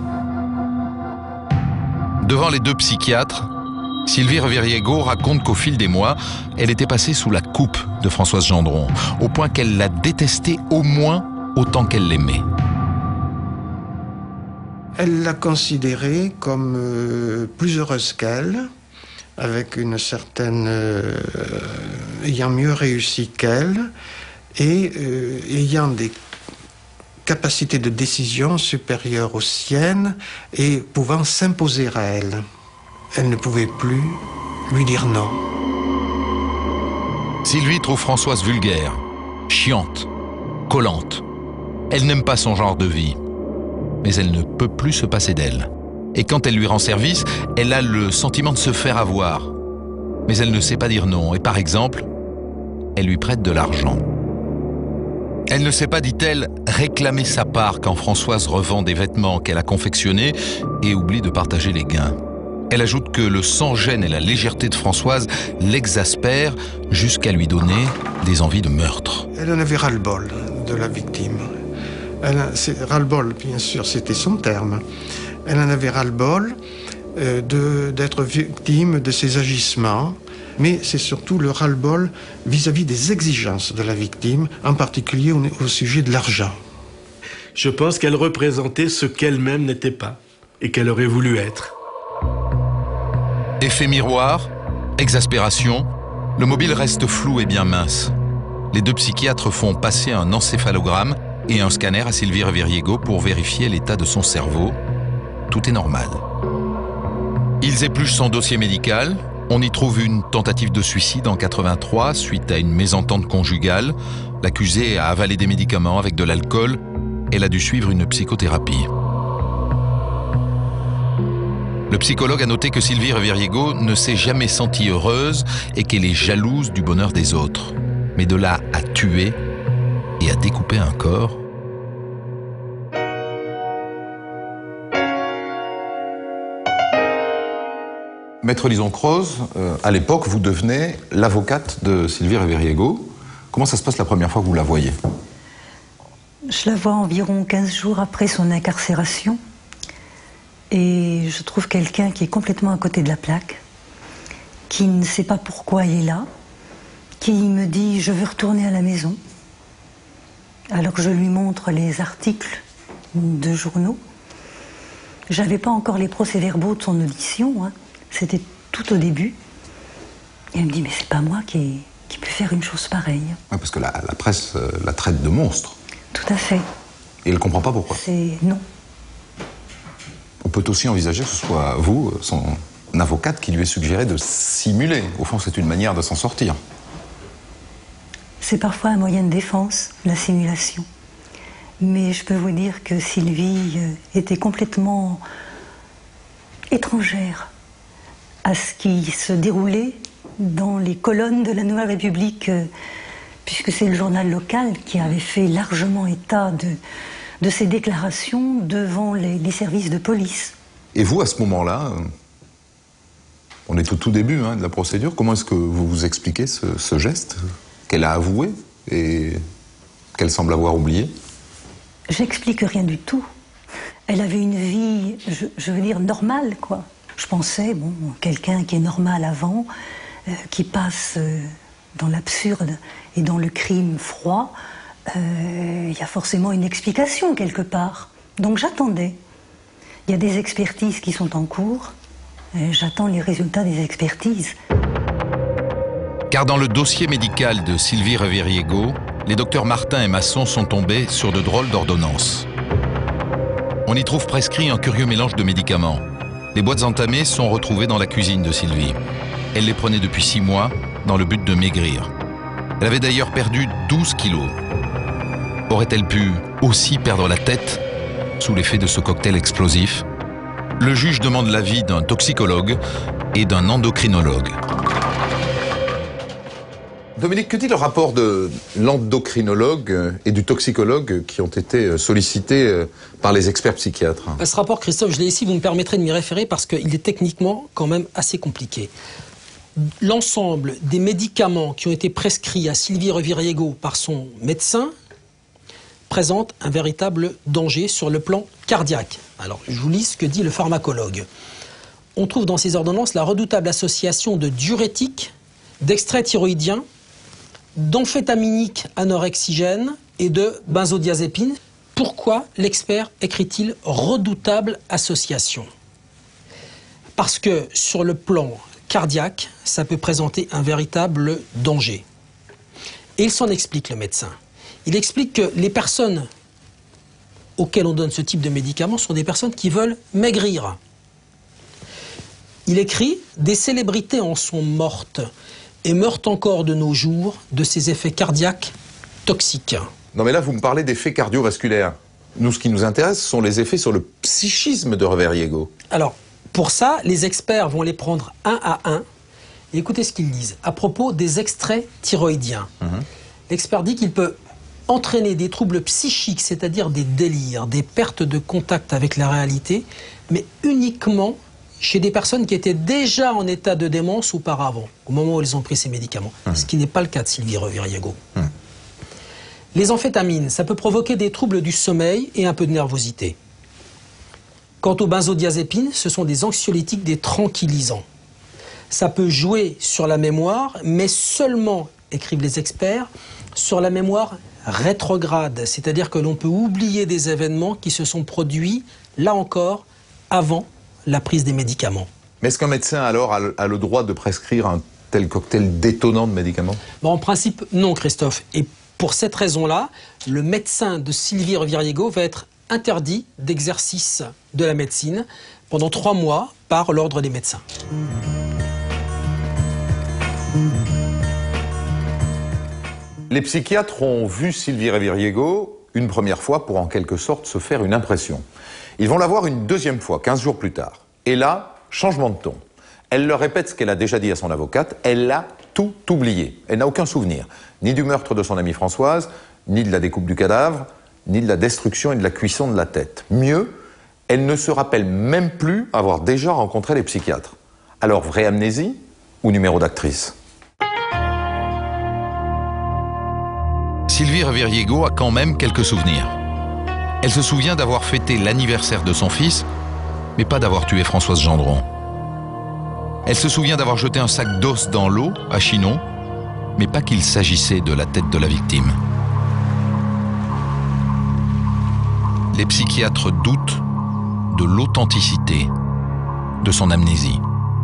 Devant les deux psychiatres, Sylvie Reviriego raconte qu'au fil des mois, elle était passée sous la coupe de Françoise Gendron, au point qu'elle la détestait au moins autant qu'elle l'aimait. Elle l'a considérée comme euh, plus heureuse qu'elle, avec une certaine... Euh, ayant mieux réussi qu'elle, et euh, ayant des capacités de décision supérieures aux siennes, et pouvant s'imposer à elle. Elle ne pouvait plus lui dire non. Sylvie trouve Françoise vulgaire, chiante, collante. Elle n'aime pas son genre de vie, mais elle ne peut plus se passer d'elle. Et quand elle lui rend service, elle a le sentiment de se faire avoir. Mais elle ne sait pas dire non. Et par exemple, elle lui prête de l'argent. Elle ne sait pas, dit-elle, réclamer sa part quand Françoise revend des vêtements qu'elle a confectionnés et oublie de partager les gains. Elle ajoute que le sans-gêne et la légèreté de Françoise l'exaspèrent jusqu'à lui donner des envies de meurtre. Elle en avait ras-le-bol de la victime. Elle a- c'est- ras-le-bol, bien sûr, c'était son terme. Elle en avait ras-le-bol euh, de- d'être victime de ses agissements, mais c'est surtout le ras-le-bol vis-à-vis des exigences de la victime, en particulier au, au sujet de l'argent. Je pense qu'elle représentait ce qu'elle-même n'était pas et qu'elle aurait voulu être. Effet miroir, exaspération, le mobile reste flou et bien mince. Les deux psychiatres font passer un encéphalogramme et un scanner à Sylvie Reveriego pour vérifier l'état de son cerveau. Tout est normal. Ils épluchent son dossier médical. On y trouve une tentative de suicide en quatre-vingt-trois suite à une mésentente conjugale. L'accusée a avalé des médicaments avec de l'alcool. Elle a dû suivre une psychothérapie. Le psychologue a noté que Sylvie Reveriego ne s'est jamais sentie heureuse et qu'elle est jalouse du bonheur des autres. Mais de là à tuer et à découper un corps... Maître Lison-Croze, euh, à l'époque, vous devenez l'avocate de Sylvie Reveriego. Comment ça se passe la première fois que vous la voyez? Je la vois environ quinze jours après son incarcération. Et je trouve quelqu'un qui est complètement à côté de la plaque, qui ne sait pas pourquoi il est là, qui me dit « je veux retourner à la maison ». Alors que je lui montre les articles de journaux. J'avais pas encore les procès-verbaux de son audition, hein. C'était tout au début. Et elle me dit « mais c'est pas moi qui, qui peux faire une chose pareille ». Ouais, parce que la, la presse euh, la traite de monstre. Tout à fait. Et elle ne comprend pas pourquoi. C'est non. On peut aussi envisager que ce soit vous, son avocate, qui lui ait suggéré de simuler. Au fond, c'est une manière de s'en sortir. C'est parfois un moyen de défense, la simulation. Mais je peux vous dire que Sylvie euh, était complètement étrangère à ce qui se déroulait dans les colonnes de la Nouvelle République, euh, puisque c'est le journal local qui avait fait largement état de, de ces déclarations devant les, les services de police. Et vous, à ce moment-là, euh, on est au tout début hein, de la procédure, comment est-ce que vous vous expliquez ce, ce geste qu'elle a avoué et qu'elle semble avoir oublié? J'explique rien du tout. Elle avait une vie, je, je veux dire, normale, quoi. Je pensais, bon, quelqu'un qui est normal avant, euh, qui passe euh, dans l'absurde et dans le crime froid, il euh, y a forcément une explication quelque part. Donc j'attendais. Il y a des expertises qui sont en cours. J'attends les résultats des expertises. Car dans le dossier médical de Sylvie Reveriego, les docteurs Martin et Masson sont tombés sur de drôles d'ordonnances. On y trouve prescrit un curieux mélange de médicaments. Les boîtes entamées sont retrouvées dans la cuisine de Sylvie. Elle les prenait depuis six mois dans le but de maigrir. Elle avait d'ailleurs perdu douze kilos. Aurait-elle pu aussi perdre la tête sous l'effet de ce cocktail explosif? Le juge demande l'avis d'un toxicologue et d'un endocrinologue. Dominique, que dit le rapport de l'endocrinologue et du toxicologue qui ont été sollicités par les experts psychiatres? Ce rapport, Christophe, je l'ai ici, vous me permettrez de m'y référer parce qu'il est techniquement quand même assez compliqué. L'ensemble des médicaments qui ont été prescrits à Sylvie Reveriego par son médecin présente un véritable danger sur le plan cardiaque. Alors, je vous lis ce que dit le pharmacologue. On trouve dans ces ordonnances la redoutable association de diurétiques, d'extraits thyroïdiens, d'amphétaminiques anorexigènes et de benzodiazépines. Pourquoi l'expert écrit-il redoutable association? Parce que sur le plan cardiaque, ça peut présenter un véritable danger. Et il s'en explique, le médecin. Il explique que les personnes auxquelles on donne ce type de médicaments sont des personnes qui veulent maigrir. Il écrit « Des célébrités en sont mortes et meurent encore de nos jours de ces effets cardiaques toxiques. » Non mais là, vous me parlez d'effets cardiovasculaires. Nous, ce qui nous intéresse, ce sont les effets sur le psychisme de Reveriego. Alors, pour ça, les experts vont les prendre un à un. Et écoutez ce qu'ils disent à propos des extraits thyroïdiens. Mmh. L'expert dit qu'il peut entraîner des troubles psychiques, c'est-à-dire des délires, des pertes de contact avec la réalité, mais uniquement chez des personnes qui étaient déjà en état de démence auparavant, au moment où ils ont pris ces médicaments. Mmh. Ce qui n'est pas le cas de Sylvie Reveriego. Mmh. Les amphétamines, ça peut provoquer des troubles du sommeil et un peu de nervosité. Quant aux benzodiazépines, ce sont des anxiolytiques, des tranquillisants. Ça peut jouer sur la mémoire, mais seulement, écrivent les experts, sur la mémoire rétrograde, c'est-à-dire que l'on peut oublier des événements qui se sont produits, là encore, avant la prise des médicaments. Mais est-ce qu'un médecin, alors, a le droit de prescrire un tel cocktail détonnant de médicaments? Bon, en principe, non, Christophe. Et pour cette raison-là, le médecin de Sylvie Reveriego va être interdit d'exercice de la médecine pendant trois mois par l'ordre des médecins. Les psychiatres ont vu Sylvie Reveriego une première fois pour en quelque sorte se faire une impression. Ils vont la voir une deuxième fois, quinze jours plus tard. Et là, changement de ton. Elle leur répète ce qu'elle a déjà dit à son avocate, elle a tout oublié. Elle n'a aucun souvenir, ni du meurtre de son amie Françoise, ni de la découpe du cadavre, ni de la destruction et de la cuisson de la tête. Mieux, elle ne se rappelle même plus avoir déjà rencontré les psychiatres. Alors, vraie amnésie ou numéro d'actrice? Sylvie Reveriego a quand même quelques souvenirs. Elle se souvient d'avoir fêté l'anniversaire de son fils, mais pas d'avoir tué Françoise Gendron. Elle se souvient d'avoir jeté un sac d'os dans l'eau à Chinon, mais pas qu'il s'agissait de la tête de la victime. Les psychiatres doutent de l'authenticité de son amnésie.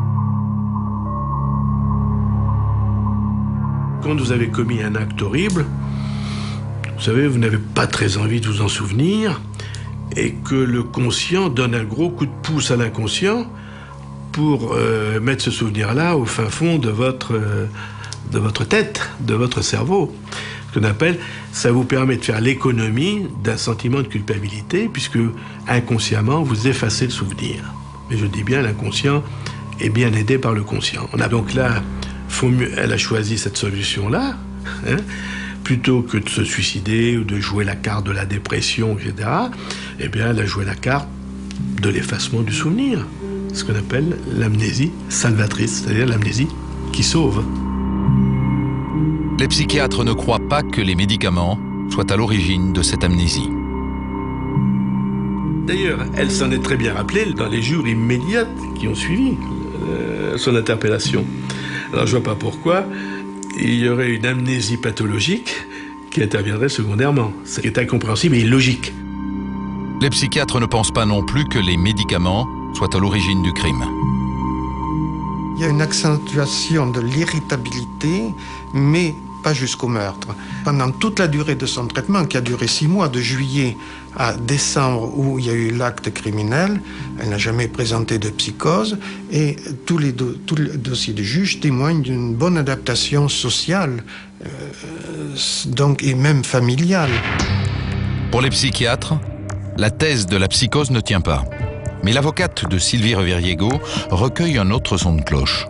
Quand vous avez commis un acte horrible, vous savez, vous n'avez pas très envie de vous en souvenir, et que le conscient donne un gros coup de pouce à l'inconscient pour euh, mettre ce souvenir-là au fin fond de votre, euh, de votre tête, de votre cerveau. Ce qu'on appelle, ça vous permet de faire l'économie d'un sentiment de culpabilité, puisque inconsciemment, vous effacez le souvenir. Mais je dis bien, l'inconscient est bien aidé par le conscient. On a donc là, faut mieux, elle a choisi cette solution-là, hein, plutôt que de se suicider ou de jouer la carte de la dépression, et cetera, eh bien, elle a joué la carte de l'effacement du souvenir, ce qu'on appelle l'amnésie salvatrice, c'est-à-dire l'amnésie qui sauve. Les psychiatres ne croient pas que les médicaments soient à l'origine de cette amnésie. D'ailleurs, elle s'en est très bien rappelée dans les jours immédiats qui ont suivi euh, son interpellation. Alors, je ne vois pas pourquoi il y aurait une amnésie pathologique qui interviendrait secondairement. Ce qui est incompréhensible et illogique. Les psychiatres ne pensent pas non plus que les médicaments soient à l'origine du crime. Il y a une accentuation de l'irritabilité, mais pas jusqu'au meurtre. Pendant toute la durée de son traitement, qui a duré six mois, de juillet à décembre, où il y a eu l'acte criminel, elle n'a jamais présenté de psychose, et tous les, do tous les dossiers du juge témoignent d'une bonne adaptation sociale, euh, donc, et même familiale. Pour les psychiatres, la thèse de la psychose ne tient pas. Mais l'avocate de Sylvie Reveriego recueille un autre son de cloche.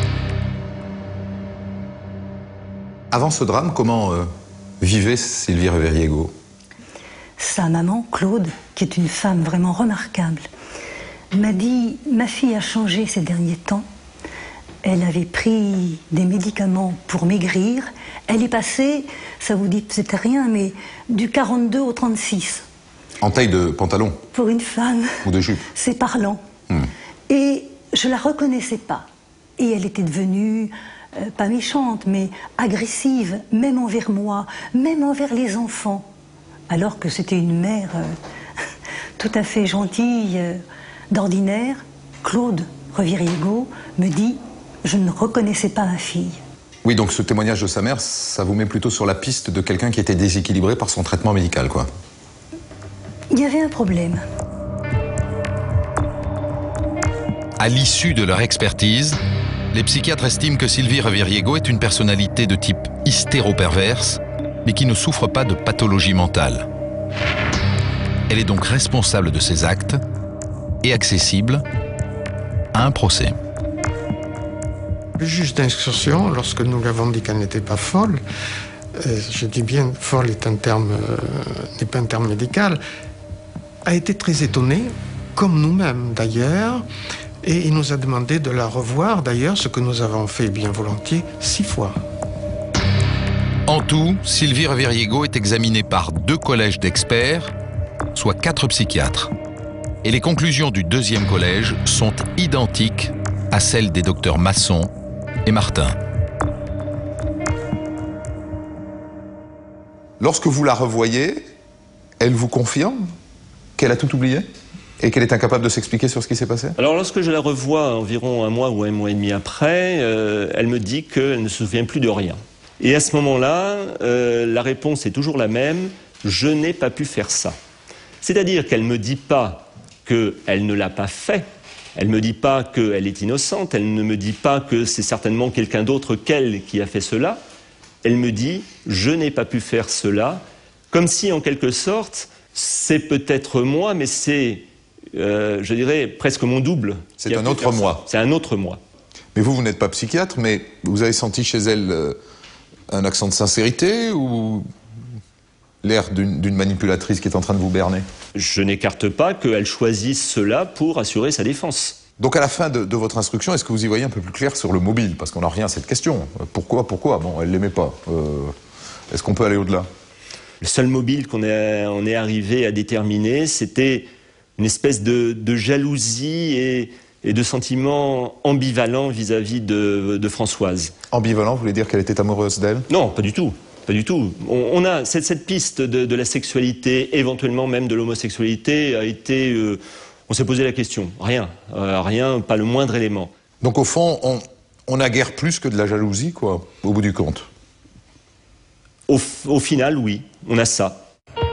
Avant ce drame, comment euh, vivait Sylvie Reveriego? Sa maman, Claude, qui est une femme vraiment remarquable, m'a dit « Ma fille a changé ces derniers temps. Elle avait pris des médicaments pour maigrir. Elle est passée, ça vous dit peut-être rien, mais du quarante-deux au trente-six. » En taille de pantalon? Pour une femme. Ou de jupe? C'est parlant. Hmm. Et je la reconnaissais pas. Et elle était devenue, euh, pas méchante, mais agressive, même envers moi, même envers les enfants. Alors que c'était une mère euh, tout à fait gentille, euh, d'ordinaire. Claude Reveriego me dit « Je ne reconnaissais pas ma fille ». Oui, donc ce témoignage de sa mère, ça vous met plutôt sur la piste de quelqu'un qui était déséquilibré par son traitement médical, quoi. Il y avait un problème. À l'issue de leur expertise, les psychiatres estiment que Sylvie Reveriego est une personnalité de type hystéro-perverse, mais qui ne souffre pas de pathologie mentale. Elle est donc responsable de ses actes et accessible à un procès. Le juge d'instruction, lorsque nous lui avons dit qu'elle n'était pas folle, euh, je dis bien folle est un terme, euh, n'est pas un terme médical, a été très étonné, comme nous-mêmes d'ailleurs, et il nous a demandé de la revoir d'ailleurs, ce que nous avons fait bien volontiers six fois. En tout, Sylvie Reviriego est examinée par deux collèges d'experts, soit quatre psychiatres. Et les conclusions du deuxième collège sont identiques à celles des docteurs Masson et Martin. Lorsque vous la revoyez, elle vous confirme qu'elle a tout oublié et qu'elle est incapable de s'expliquer sur ce qui s'est passé? Alors lorsque je la revois environ un mois ou un mois et demi après, euh, elle me dit qu'elle ne se souvient plus de rien. Et à ce moment-là, euh, la réponse est toujours la même, je n'ai pas pu faire ça. C'est-à-dire qu'elle ne me dit pas qu'elle ne l'a pas fait, elle ne me dit pas qu'elle est innocente, elle ne me dit pas que c'est certainement quelqu'un d'autre qu'elle qui a fait cela. Elle me dit « je n'ai pas pu faire cela », comme si en quelque sorte, c'est peut-être moi, mais c'est, euh, je dirais, presque mon double. C'est un autre moi. C'est un autre moi. Mais vous, vous n'êtes pas psychiatre, mais vous avez senti chez elle euh, un accent de sincérité ou l'air d'une d'une manipulatrice qui est en train de vous berner? Je n'écarte pas qu'elle choisisse cela pour assurer sa défense. Donc à la fin de, de votre instruction, est-ce que vous y voyez un peu plus clair sur le mobile? Parce qu'on en revient à cette question. Pourquoi, pourquoi? Bon, elle l'aimait pas. Euh, est-ce qu'on peut aller au-delà? Le seul mobile qu'on est, on est arrivé à déterminer, c'était une espèce de, de jalousie et, et de sentiments ambivalents vis-à-vis de, de Françoise. Ambivalent, vous voulez dire qu'elle était amoureuse d'elle? Non, pas du tout. Pas du tout. On, on a cette, cette piste de, de la sexualité, éventuellement même de l'homosexualité, a été... Euh, on s'est posé la question. Rien. Euh, rien, pas le moindre élément. Donc au fond, on, on a guère plus que de la jalousie, quoi, au bout du compte. Au, au final, oui. On a ça.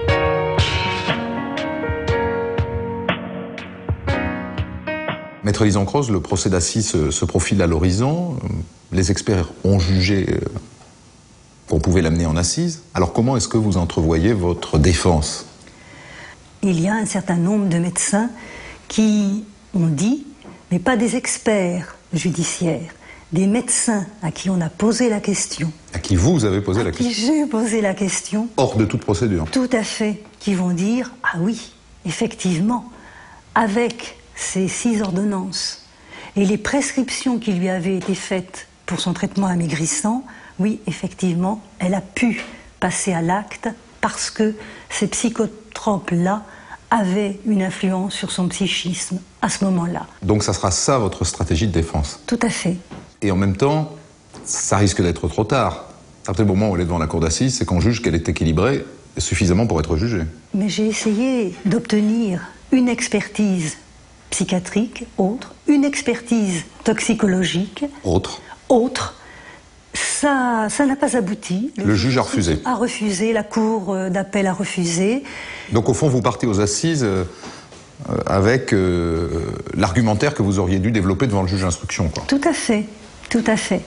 Maître Lisencroze, le procès d'assises se, se profile à l'horizon. Les experts ont jugé euh, qu'on pouvait l'amener en assises. Alors comment est-ce que vous entrevoyez votre défense? Il y a un certain nombre de médecins qui ont dit, mais pas des experts judiciaires, des médecins à qui on a posé la question. À qui vous avez posé à la qui question? j'ai posé la question. Hors de toute procédure. Tout à fait. Qui vont dire, ah oui, effectivement, avec ces six ordonnances et les prescriptions qui lui avaient été faites pour son traitement amaigrissant, oui, effectivement, elle a pu passer à l'acte parce que ces psychotropes-là avaient une influence sur son psychisme à ce moment-là. Donc ça sera ça votre stratégie de défense? Tout à fait. Et en même temps, ça risque d'être trop tard. À partir du moment où elle est devant la cour d'assises, c'est qu'on juge qu'elle est équilibrée suffisamment pour être jugée. Mais j'ai essayé d'obtenir une expertise psychiatrique, autre, une expertise toxicologique, autre, autre. Ça, ça n'a pas abouti. Le, le juge a refusé. A refusé, la cour d'appel a refusé. Donc au fond, vous partez aux assises euh, avec euh, l'argumentaire que vous auriez dû développer devant le juge d'instruction, quoi. Tout à fait, tout à fait.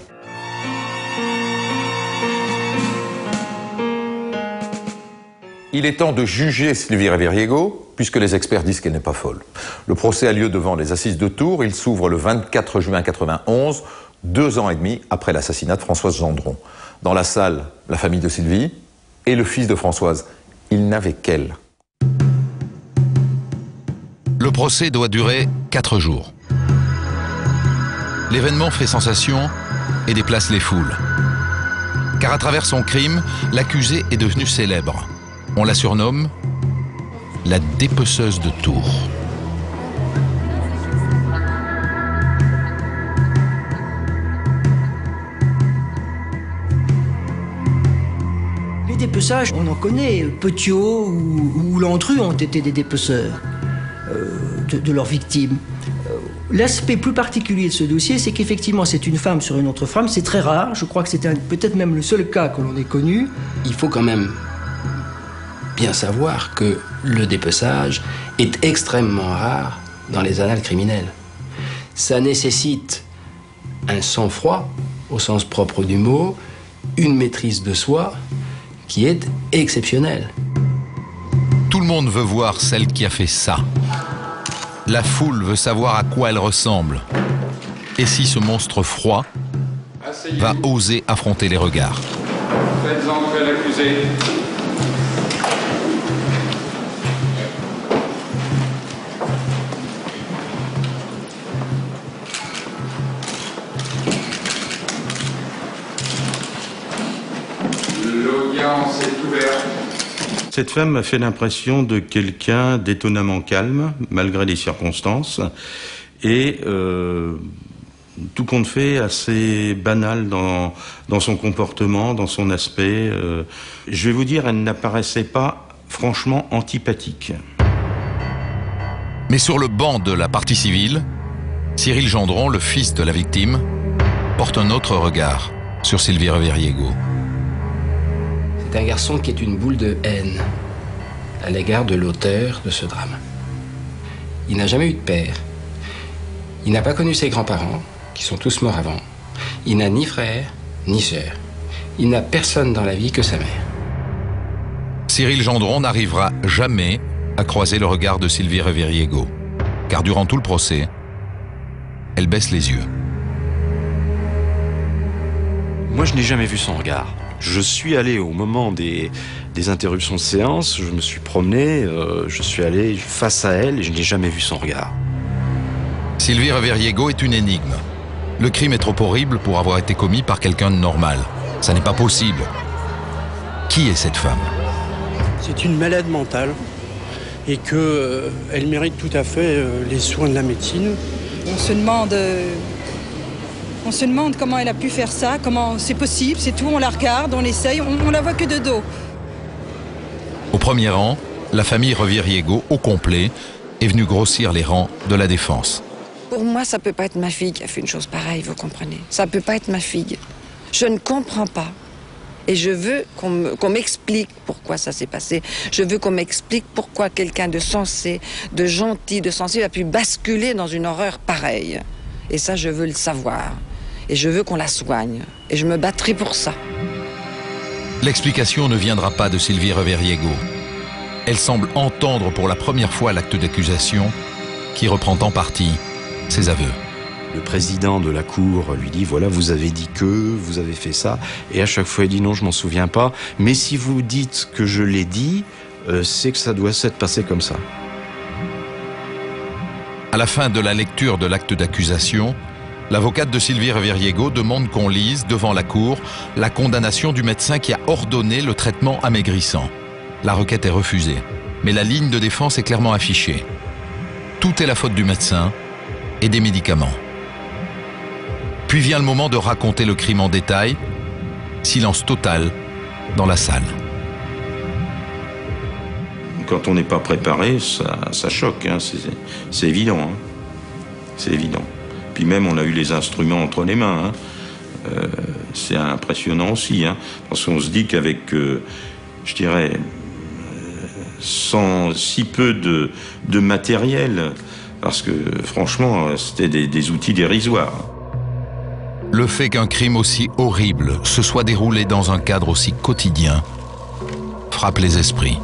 Il est temps de juger Sylvie Reviriego, puisque les experts disent qu'elle n'est pas folle. Le procès a lieu devant les assises de Tours. Il s'ouvre le vingt-quatre juin quatre-vingt-onze, deux ans et demi après l'assassinat de Françoise Gendron. Dans la salle, la famille de Sylvie et le fils de Françoise. Il n'avait qu'elle. Le procès doit durer quatre jours. L'événement fait sensation et déplace les foules. Car à travers son crime, l'accusée est devenue célèbre. On la surnomme la dépeceuse de Tours. Les dépeçages, on en connaît. Petiot ou, ou Landru ont été des dépeceurs euh, de, de leurs victimes. Euh, L'aspect plus particulier de ce dossier, c'est qu'effectivement, c'est une femme sur une autre femme. C'est très rare. Je crois que c'est peut-être même le seul cas que l'on ait connu. Il faut quand même bien savoir que le dépeçage est extrêmement rare dans les annales criminelles. Ça nécessite un sang-froid, au sens propre du mot, une maîtrise de soi qui est exceptionnelle. Tout le le monde veut voir celle qui a fait ça. La foule veut savoir à quoi elle ressemble. Et si ce monstre froid va oser affronter les regards. Faites entrer l'accusé. L'audience est ouverte. Cette femme m'a fait l'impression de quelqu'un d'étonnamment calme, malgré les circonstances, et euh, tout compte fait assez banal dans, dans son comportement, dans son aspect. Euh, je vais vous dire, elle n'apparaissait pas franchement antipathique. Mais sur le banc de la partie civile, Cyril Gendron, le fils de la victime, porte un autre regard sur Sylvie Reveriego. C'est un garçon qui est une boule de haine à l'égard de l'auteur de ce drame. Il n'a jamais eu de père. Il n'a pas connu ses grands-parents, qui sont tous morts avant. Il n'a ni frère, ni sœur. Il n'a personne dans la vie que sa mère. Cyril Gendron n'arrivera jamais à croiser le regard de Sylvie Reveriego, car durant tout le procès, elle baisse les yeux. Moi, je n'ai jamais vu son regard. Je suis allé au moment des, des interruptions de séance, je me suis promené, euh, je suis allé face à elle et je n'ai jamais vu son regard. Sylvie Reveriego est une énigme. Le crime est trop horrible pour avoir été commis par quelqu'un de normal. Ça n'est pas possible. Qui est cette femme? C'est une malade mentale et qu'elle euh, mérite tout à fait euh, les soins de la médecine. On se demande... Euh... On se demande comment elle a pu faire ça, comment c'est possible, c'est tout, on la regarde, on essaye, on, on la voit que de dos. Au premier rang, la famille Reveriego, au complet, est venue grossir les rangs de la défense. Pour moi, ça peut pas être ma fille qui a fait une chose pareille, vous comprenez. Ça peut pas être ma fille. Je ne comprends pas. Et je veux qu'on me, qu'on m'explique pourquoi ça s'est passé. Je veux qu'on m'explique pourquoi quelqu'un de sensé, de gentil, de sensible a pu basculer dans une horreur pareille. Et ça, je veux le savoir. Et je veux qu'on la soigne. Et je me battrai pour ça. L'explication ne viendra pas de Sylvie Reveriego. Elle semble entendre pour la première fois l'acte d'accusation qui reprend en partie ses aveux. Le président de la cour lui dit, voilà, vous avez dit que, vous avez fait ça. Et à chaque fois, il dit, non, je m'en souviens pas. Mais si vous dites que je l'ai dit, euh, c'est que ça doit s'être passé comme ça. À la fin de la lecture de l'acte d'accusation, l'avocate de Sylvie Reveriego demande qu'on lise devant la cour la condamnation du médecin qui a ordonné le traitement amaigrissant. La requête est refusée, mais la ligne de défense est clairement affichée. Tout est la faute du médecin et des médicaments. Puis vient le moment de raconter le crime en détail. Silence total dans la salle. Quand on n'est pas préparé, ça, ça choque, hein. C'est évident. Hein. C'est évident. Puis même, on a eu les instruments entre les mains. Hein. Euh, c'est impressionnant aussi. Hein, parce qu'on se dit qu'avec, euh, je dirais, euh, sans si peu de, de matériel, parce que franchement, c'était des, des outils dérisoires. Le fait qu'un crime aussi horrible se soit déroulé dans un cadre aussi quotidien frappe les esprits.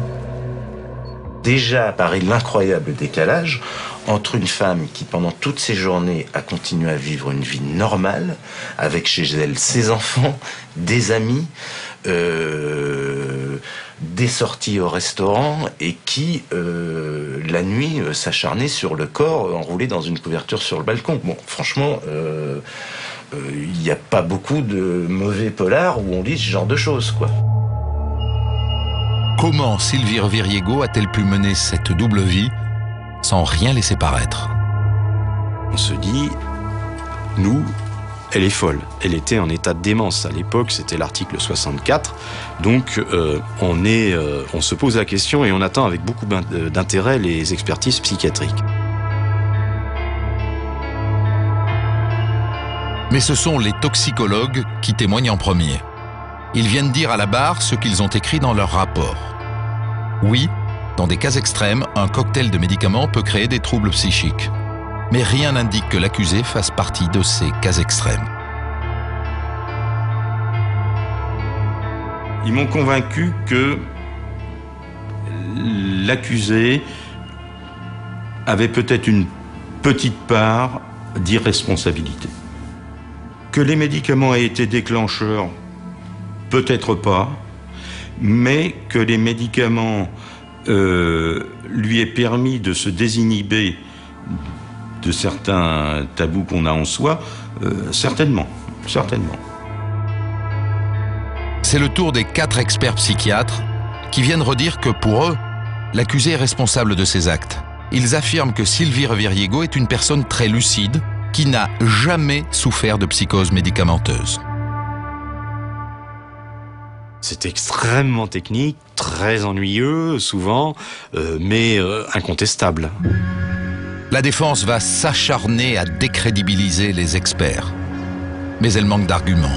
Déjà apparaît l'incroyable décalage entre une femme qui, pendant toutes ses journées, a continué à vivre une vie normale, avec chez elle ses enfants, des amis, euh, des sorties au restaurant, et qui, euh, la nuit, euh, s'acharnait sur le corps enroulé dans une couverture sur le balcon. Bon, franchement, euh, euh, il n'y a pas beaucoup de mauvais polars où on lit ce genre de choses, quoi. Comment Sylvie Reveriego a-t-elle pu mener cette double vie sans rien laisser paraître? On se dit, nous, elle est folle. Elle était en état de démence. À l'époque, c'était l'article soixante-quatre. Donc, euh, on, est, euh, on se pose la question et on attend avec beaucoup d'intérêt les expertises psychiatriques. Mais ce sont les toxicologues qui témoignent en premier. Ils viennent dire à la barre ce qu'ils ont écrit dans leur rapport. Oui, dans des cas extrêmes, un cocktail de médicaments peut créer des troubles psychiques. Mais rien n'indique que l'accusé fasse partie de ces cas extrêmes. Ils m'ont convaincu que l'accusé avait peut-être une petite part d'irresponsabilité. Que les médicaments aient été déclencheurs, peut-être pas, mais que les médicaments euh, lui aient permis de se désinhiber de certains tabous qu'on a en soi, euh, certainement, certainement. C'est le tour des quatre experts psychiatres qui viennent redire que pour eux, l'accusé est responsable de ses actes. Ils affirment que Sylvie Reviriego est une personne très lucide qui n'a jamais souffert de psychose médicamenteuse. C'est extrêmement technique, très ennuyeux souvent, euh, mais euh, incontestable. La défense va s'acharner à décrédibiliser les experts, mais elle manque d'arguments.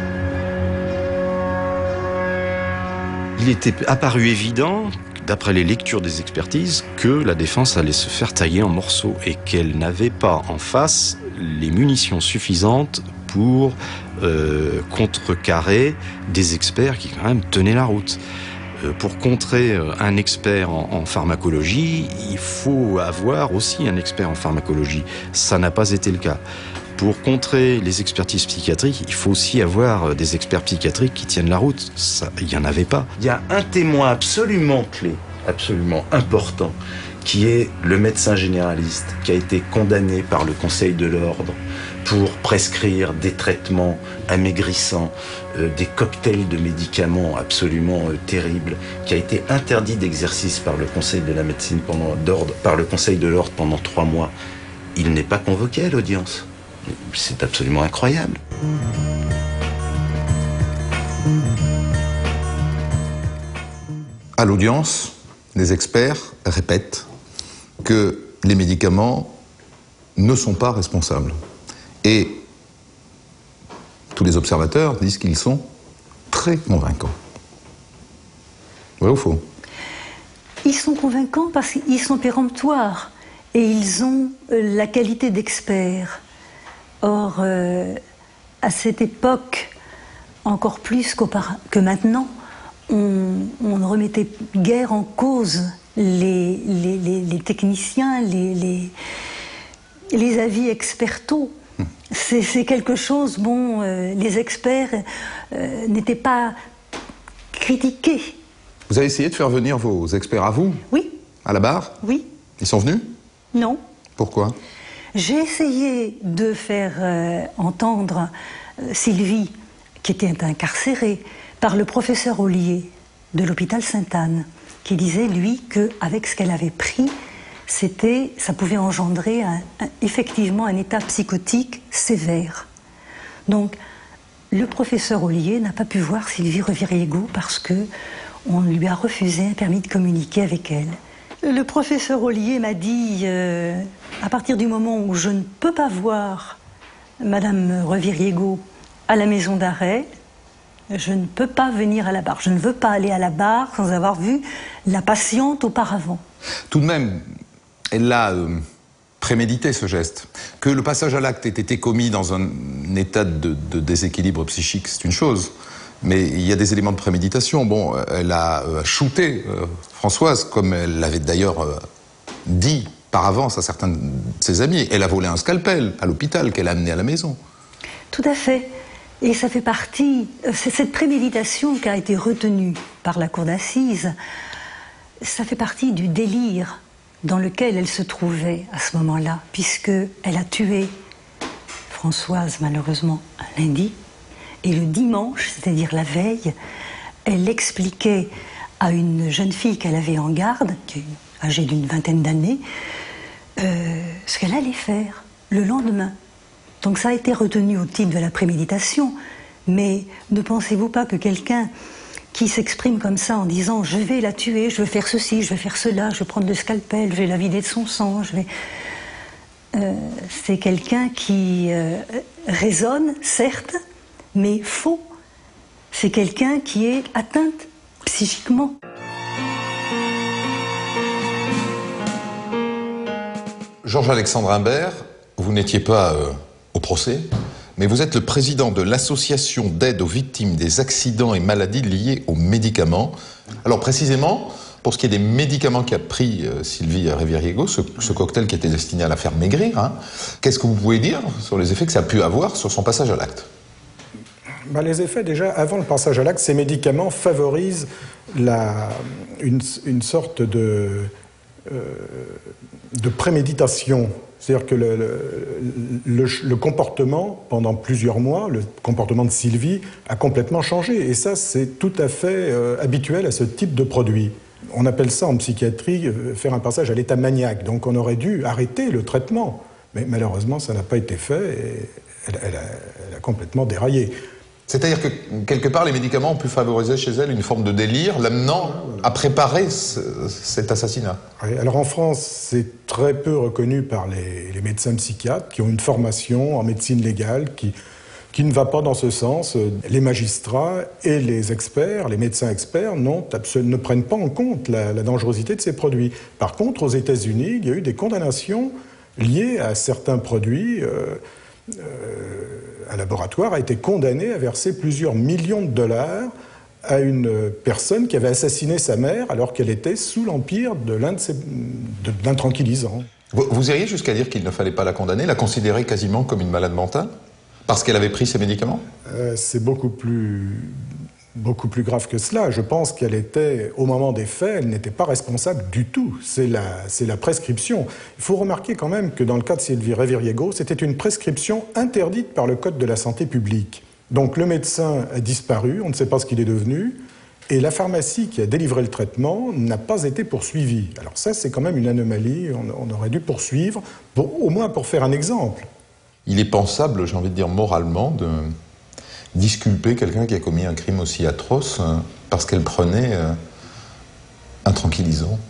Il était apparu évident, d'après les lectures des expertises, que la défense allait se faire tailler en morceaux et qu'elle n'avait pas en face les munitions suffisantes pour euh, contrecarrer des experts qui quand même tenaient la route. Euh, pour contrer euh, un expert en, en pharmacologie, il faut avoir aussi un expert en pharmacologie. Ça n'a pas été le cas. Pour contrer les expertises psychiatriques, il faut aussi avoir des experts psychiatriques qui tiennent la route. Ça, il n'y en avait pas. Il y a un témoin absolument clé, absolument important, qui est le médecin généraliste, qui a été condamné par le Conseil de l'Ordre pour prescrire des traitements amaigrissants, euh, des cocktails de médicaments absolument euh, terribles, qui a été interdit d'exercice par le Conseil de la médecine pendant d'ordre, par le Conseil de l'Ordre pendant trois mois. Il n'est pas convoqué à l'audience. C'est absolument incroyable. À l'audience, les experts répètent que les médicaments ne sont pas responsables. Et tous les observateurs disent qu'ils sont très convaincants. Vrai ou faux? Ils sont convaincants parce qu'ils sont péremptoires et ils ont la qualité d'experts. Or, euh, à cette époque, encore plus que maintenant, on, on ne remettait guère en cause les, les, les, les techniciens, les, les, les avis expertaux. C'est quelque chose, bon, euh, les experts euh, n'étaient pas critiqués. Vous avez essayé de faire venir vos experts à vous? Oui. À la barre? Oui. Ils sont venus? Non. Pourquoi? J'ai essayé de faire euh, entendre euh, Sylvie, qui était incarcérée, par le professeur Ollier de l'hôpital Sainte-Anne, qui disait, lui, qu'avec ce qu'elle avait pris, c'était, ça pouvait engendrer un, un, effectivement un état psychotique sévère. Donc, le professeur Ollier n'a pas pu voir Sylvie Reviriego parce qu'on lui a refusé un permis de communiquer avec elle. Le professeur Ollier m'a dit, euh, à partir du moment où je ne peux pas voir Madame Reviriego à la maison d'arrêt, je ne peux pas venir à la barre. Je ne veux pas aller à la barre sans avoir vu la patiente auparavant. Tout de même, elle l'a euh, prémédité, ce geste. Que le passage à l'acte ait été commis dans un état de, de déséquilibre psychique, c'est une chose. Mais il y a des éléments de préméditation. Bon, elle a euh, shooté euh, Françoise, comme elle l'avait d'ailleurs euh, dit par avance à certains de ses amis. Elle a volé un scalpel à l'hôpital qu'elle a amené à la maison. Tout à fait. Et ça fait partie... C'est cette préméditation qui a été retenue par la cour d'assises. Ça fait partie du délire dans lequel elle se trouvait à ce moment-là, puisqu'elle a tué Françoise, malheureusement, un lundi. Et le dimanche, c'est-à-dire la veille, elle expliquait à une jeune fille qu'elle avait en garde, qui est âgée d'une vingtaine d'années, euh, ce qu'elle allait faire le lendemain. Donc ça a été retenu au titre de la préméditation. Mais ne pensez-vous pas que quelqu'un qui s'exprime comme ça en disant « je vais la tuer, je vais faire ceci, je vais faire cela, je vais prendre le scalpel, je vais la vider de son sang, je vais... Euh, » c'est quelqu'un qui euh, raisonne, certes, mais faux. C'est quelqu'un qui est atteinte psychiquement. Georges-Alexandre Imbert, vous n'étiez pas euh, au procès, mais vous êtes le président de l'association d'aide aux victimes des accidents et maladies liées aux médicaments. Alors précisément, Pour ce qui est des médicaments qu'a pris euh, Sylvie Reviriego, ce, ce cocktail qui était destiné à la faire maigrir, hein, qu'est-ce que vous pouvez dire sur les effets que ça a pu avoir sur son passage à l'acte? Ben, les effets, déjà, avant le passage à l'acte, ces médicaments favorisent la, une, une sorte de, euh, de préméditation. C'est-à-dire que le, le, le, le comportement, pendant plusieurs mois, le comportement de Sylvie a complètement changé. Et ça, c'est tout à fait euh, habituel à ce type de produit. On appelle ça en psychiatrie euh, faire un passage à l'état maniaque. Donc on aurait dû arrêter le traitement. Mais malheureusement, ça n'a pas été fait et elle, elle, a, elle a complètement déraillé. C'est-à-dire que, quelque part, les médicaments ont pu favoriser chez elle une forme de délire, l'amenant à préparer ce, cet assassinat. Oui, alors en France, c'est très peu reconnu par les, les médecins psychiatres qui ont une formation en médecine légale qui, qui ne va pas dans ce sens. Les magistrats et les experts, les médecins experts, non, ne prennent pas en compte la, la dangerosité de ces produits. Par contre, aux États-Unis, il y a eu des condamnations liées à certains produits. Euh, Euh, un laboratoire a été condamné à verser plusieurs millions de dollars à une personne qui avait assassiné sa mère alors qu'elle était sous l'empire de l'un de ces, de, d'un tranquillisant. Vous, vous iriez jusqu'à dire qu'il ne fallait pas la condamner, la considérer quasiment comme une malade mentale, parce qu'elle avait pris ces médicaments? euh, C'est beaucoup plus... beaucoup plus grave que cela. Je pense qu'elle était, au moment des faits, elle n'était pas responsable du tout. C'est la, c'est la prescription. Il faut remarquer quand même que dans le cas de Sylvie Reviriego, c'était une prescription interdite par le Code de la santé publique. Donc le médecin a disparu, on ne sait pas ce qu'il est devenu, et la pharmacie qui a délivré le traitement n'a pas été poursuivie. Alors ça, c'est quand même une anomalie, on, on aurait dû poursuivre, pour, au moins pour faire un exemple. Il est pensable, j'ai envie de dire moralement, de disculper quelqu'un qui a commis un crime aussi atroce euh, parce qu'elle prenait euh, un tranquillisant.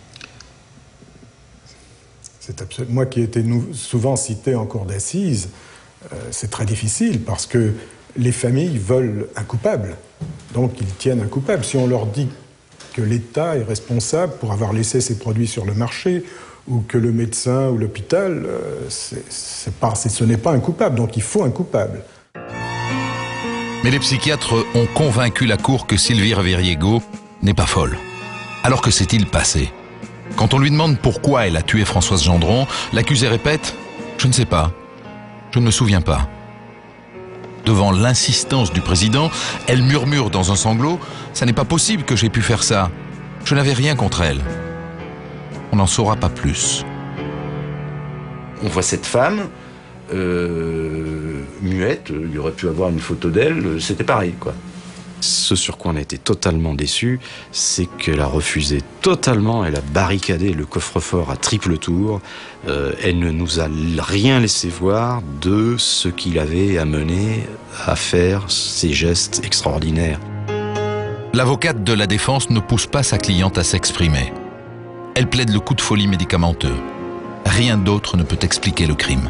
C'est absolument... Moi qui ai été nou... souvent cité en cour d'assises, euh, c'est très difficile parce que les familles veulent un coupable. Donc ils tiennent un coupable. Si on leur dit que l'État est responsable pour avoir laissé ces produits sur le marché ou que le médecin ou l'hôpital, euh, c'est, c'est pas... c'est... ce n'est pas un coupable. Donc il faut un coupable. Mais les psychiatres ont convaincu la cour que Sylvie Reviriego n'est pas folle. Alors que s'est-il passé? Quand on lui demande pourquoi elle a tué Françoise Gendron, l'accusée répète « Je ne sais pas, je ne me souviens pas ». Devant l'insistance du président, elle murmure dans un sanglot « Ça n'est pas possible que j'ai pu faire ça, je n'avais rien contre elle ». On n'en saura pas plus. On voit cette femme... Euh, muette, il y aurait pu avoir une photo d'elle, c'était pareil, quoi. Ce sur quoi on a été totalement déçus, c'est qu'elle a refusé totalement, elle a barricadé le coffre-fort à triple tour, euh, elle ne nous a rien laissé voir de ce qu'il avait amené à faire ces gestes extraordinaires. L'avocate de la défense ne pousse pas sa cliente à s'exprimer. Elle plaide le coup de folie médicamenteux. Rien d'autre ne peut expliquer le crime.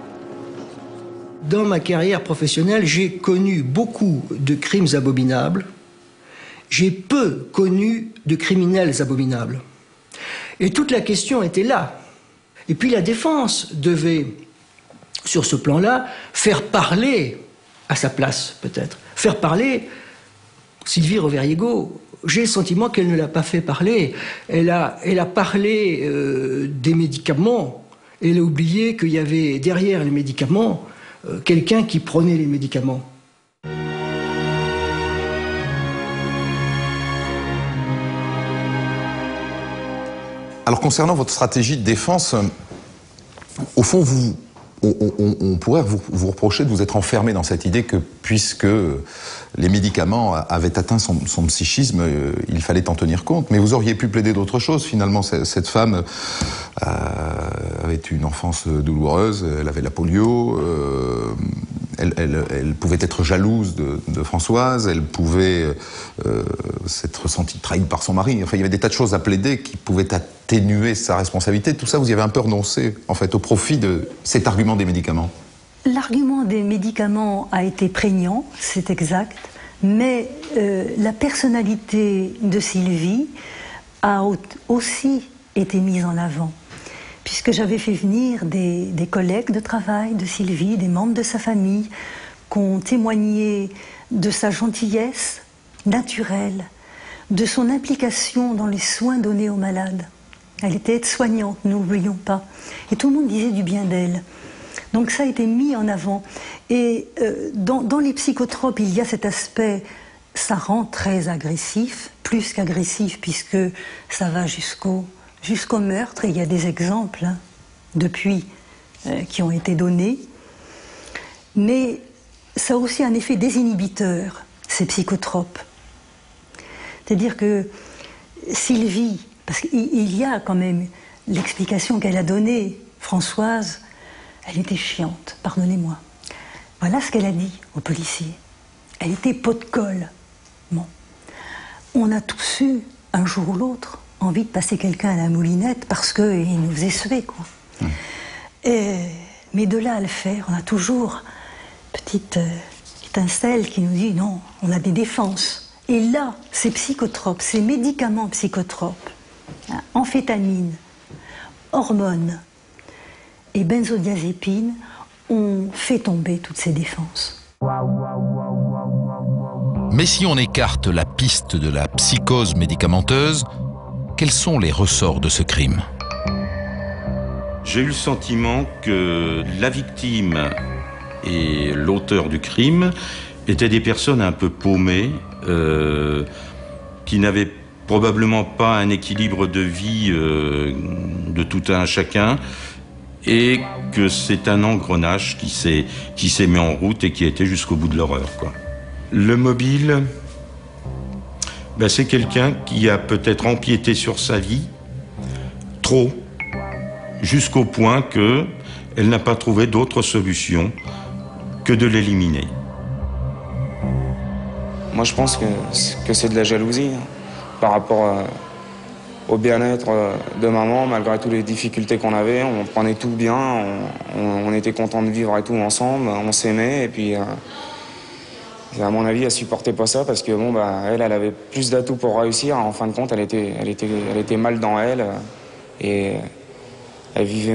Dans ma carrière professionnelle, j'ai connu beaucoup de crimes abominables. J'ai peu connu de criminels abominables. Et toute la question était là. Et puis la défense devait, sur ce plan-là, faire parler, à sa place peut-être, faire parler Sylvie Reviriego. J'ai le sentiment qu'elle ne l'a pas fait parler. Elle a, elle a parlé euh, des médicaments. Elle a oublié qu'il y avait derrière les médicaments euh, quelqu'un qui prenait les médicaments. Alors concernant votre stratégie de défense, euh, au fond, vous, on, on, on pourrait vous, vous reprocher de vous être enfermé dans cette idée que puisque les médicaments avaient atteint son, son psychisme, euh, il fallait en tenir compte. Mais vous auriez pu plaider d'autres choses. Finalement, cette femme euh, avait une enfance douloureuse, elle avait la polio, euh, elle, elle, elle pouvait être jalouse de, de Françoise, elle pouvait euh, s'être sentie trahie par son mari. Enfin, il y avait des tas de choses à plaider qui pouvaient atténuer sa responsabilité. Tout ça, vous y avez un peu renoncé, en fait, au profit de cet argument des médicaments. L'argument des médicaments a été prégnant, c'est exact, mais euh, la personnalité de Sylvie a aussi été mise en avant, puisque j'avais fait venir des, des collègues de travail de Sylvie, des membres de sa famille, qui ont témoigné de sa gentillesse naturelle, de son implication dans les soins donnés aux malades. Elle était aide-soignante, n'oublions pas. Et tout le monde disait du bien d'elle. Donc ça a été mis en avant. Et euh, dans, dans les psychotropes, il y a cet aspect, ça rend très agressif, plus qu'agressif, puisque ça va jusqu'au jusqu'au meurtre. Et il y a des exemples, hein, depuis, euh, qui ont été donnés. Mais ça a aussi un effet désinhibiteur, ces psychotropes. C'est-à-dire que Sylvie, parce qu'il y a quand même l'explication qu'elle a donnée, Françoise, elle était chiante, pardonnez-moi. Voilà ce qu'elle a dit aux policiers. Elle était pot de colle. Bon. On a tous eu, un jour ou l'autre, envie de passer quelqu'un à la moulinette parce qu'il nous faisait suer, quoi. Mmh. Et, mais de là à le faire, on a toujours une petite euh, étincelle qui nous dit non, on a des défenses. Et là, ces psychotropes, ces médicaments psychotropes, hein, amphétamine, hormones et benzodiazépines, ont fait tomber toutes ces défenses. Mais si on écarte la piste de la psychose médicamenteuse, quels sont les ressorts de ce crime? J'ai eu le sentiment que la victime et l'auteur du crime étaient des personnes un peu paumées, euh, qui n'avaient probablement pas un équilibre de vie euh, de tout un chacun, et que c'est un engrenage qui s'est qui s'est mis en route et qui a été jusqu'au bout de l'horreur, quoi. Le mobile, ben c'est quelqu'un qui a peut-être empiété sur sa vie trop, jusqu'au point que elle n'a pas trouvé d'autre solution que de l'éliminer. Moi, je pense que, que c'est de la jalousie, hein, par rapport à, au bien-être de maman, malgré toutes les difficultés qu'on avait. On prenait tout bien, on, on, on était contents de vivre et tout ensemble, on s'aimait, et puis... Euh, à mon avis, elle supportait pas ça parce que bon, bah, elle, elle avait plus d'atouts pour réussir. En fin de compte, elle était, elle était, elle était mal dans elle et elle vivait,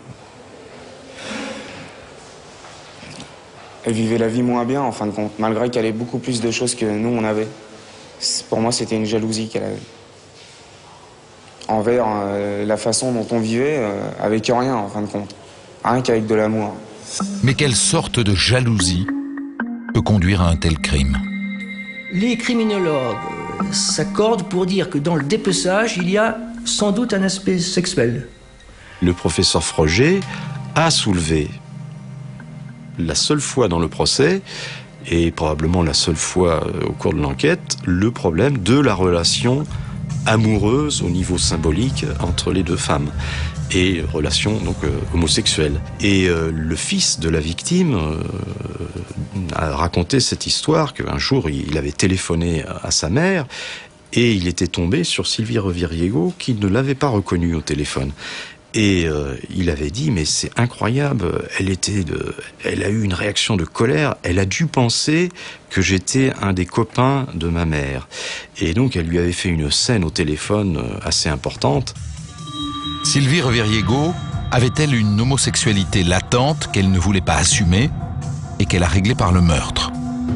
elle vivait la vie moins bien en fin de compte, malgré qu'elle ait beaucoup plus de choses que nous on avait. Pour moi, c'était une jalousie qu'elle avait envers euh, la façon dont on vivait, euh, avec rien en fin de compte, rien qu'avec de l'amour. Mais quelle sorte de jalousie peut conduire à un tel crime? Les criminologues s'accordent pour dire que dans le dépeçage, il y a sans doute un aspect sexuel. Le professeur Froger a soulevé la seule fois dans le procès, et probablement la seule fois au cours de l'enquête, le problème de la relation amoureuse au niveau symbolique entre les deux femmes. Et relation donc euh, homosexuelle. Et euh, le fils de la victime euh, a raconté cette histoire qu'un jour il avait téléphoné à sa mère et il était tombé sur Sylvie Reviriego qui ne l'avait pas reconnue au téléphone. Et euh, il avait dit mais c'est incroyable, elle était de, elle a eu une réaction de colère, elle a dû penser que j'étais un des copains de ma mère. Et donc elle lui avait fait une scène au téléphone assez importante. Sylvie Reviriego avait-elle une homosexualité latente qu'elle ne voulait pas assumer et qu'elle a réglée par le meurtre?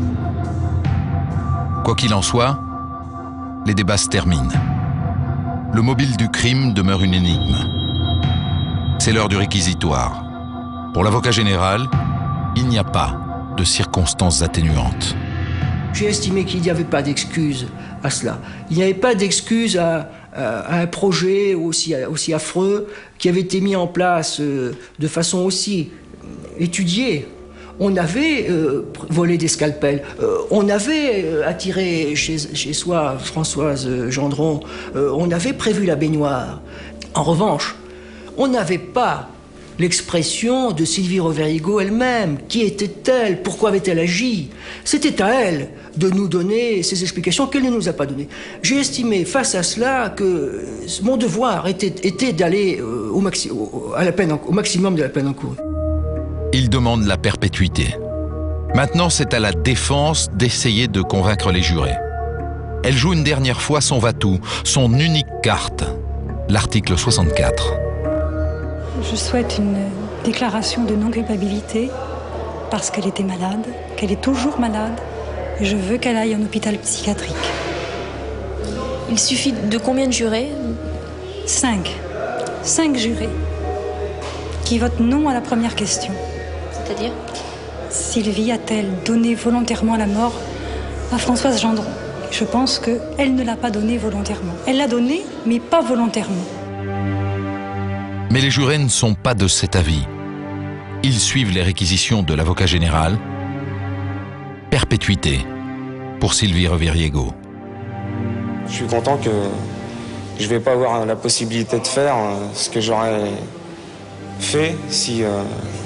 Quoi qu'il en soit, les débats se terminent. Le mobile du crime demeure une énigme. C'est l'heure du réquisitoire. Pour l'avocat général, il n'y a pas de circonstances atténuantes. J'ai estimé qu'il n'y avait pas d'excuse à cela. Il n'y avait pas d'excuse à... à un projet aussi, aussi affreux qui avait été mis en place euh, de façon aussi étudiée. On avait euh, volé des scalpels, euh, on avait euh, attiré chez, chez soi Françoise Gendron, euh, on avait prévu la baignoire. En revanche, on n'avait pas l'expression de Sylvie Reviriego elle-même. Qui était-elle? Pourquoi avait-elle agi? C'était à elle de nous donner ces explications qu'elle ne nous a pas données. J'ai estimé face à cela que mon devoir était, était d'aller au, maxi, au, à la peine, au maximum de la peine encourue. Il demande la perpétuité. Maintenant, c'est à la défense d'essayer de convaincre les jurés. Elle joue une dernière fois son va-tout, son unique carte, l'article soixante-quatre. Je souhaite une déclaration de non-culpabilité parce qu'elle était malade, qu'elle est toujours malade, et je veux qu'elle aille en hôpital psychiatrique. Il suffit de combien de jurés? Cinq. Cinq jurés qui votent non à la première question. C'est-à-dire? Sylvie a-t-elle donné volontairement la mort à Françoise Gendron? Je pense qu'elle ne l'a pas donné volontairement. Elle l'a donné, mais pas volontairement. Mais les jurés ne sont pas de cet avis. Ils suivent les réquisitions de l'avocat général. Perpétuité pour Sylvie Reviriego. Je suis content que je ne vais pas avoir la possibilité de faire ce que j'aurais fait si, euh,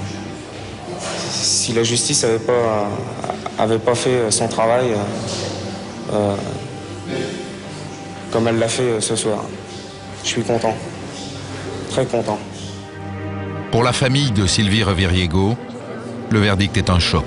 si la justice n'avait pas, avait pas fait son travail euh, comme elle l'a fait ce soir. Je suis content, très content. Pour la famille de Sylvie Reviriego, le verdict est un choc.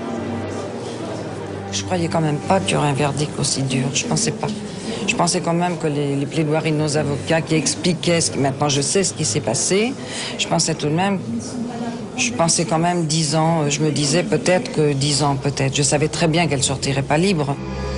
Je croyais quand même pas qu'il y aurait un verdict aussi dur. Je pensais pas. Je pensais quand même que les, les plaidoiries de nos avocats qui expliquaient ce qui, maintenant je sais ce qui s'est passé, je pensais tout de même, je pensais quand même dix ans, je me disais peut-être que dix ans, peut-être. Je savais très bien qu'elle sortirait pas libre.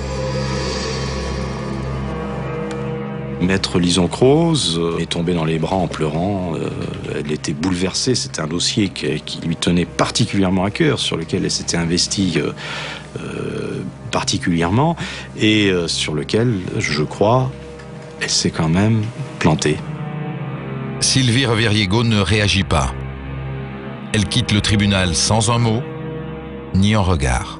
Maître Lison Croze est tombée dans les bras en pleurant. Euh, elle était bouleversée. C'était un dossier qui, qui lui tenait particulièrement à cœur, sur lequel elle s'était investie euh, euh, particulièrement, et euh, sur lequel, je crois, elle s'est quand même plantée. Sylvie Reviriego ne réagit pas. Elle quitte le tribunal sans un mot, ni un regard.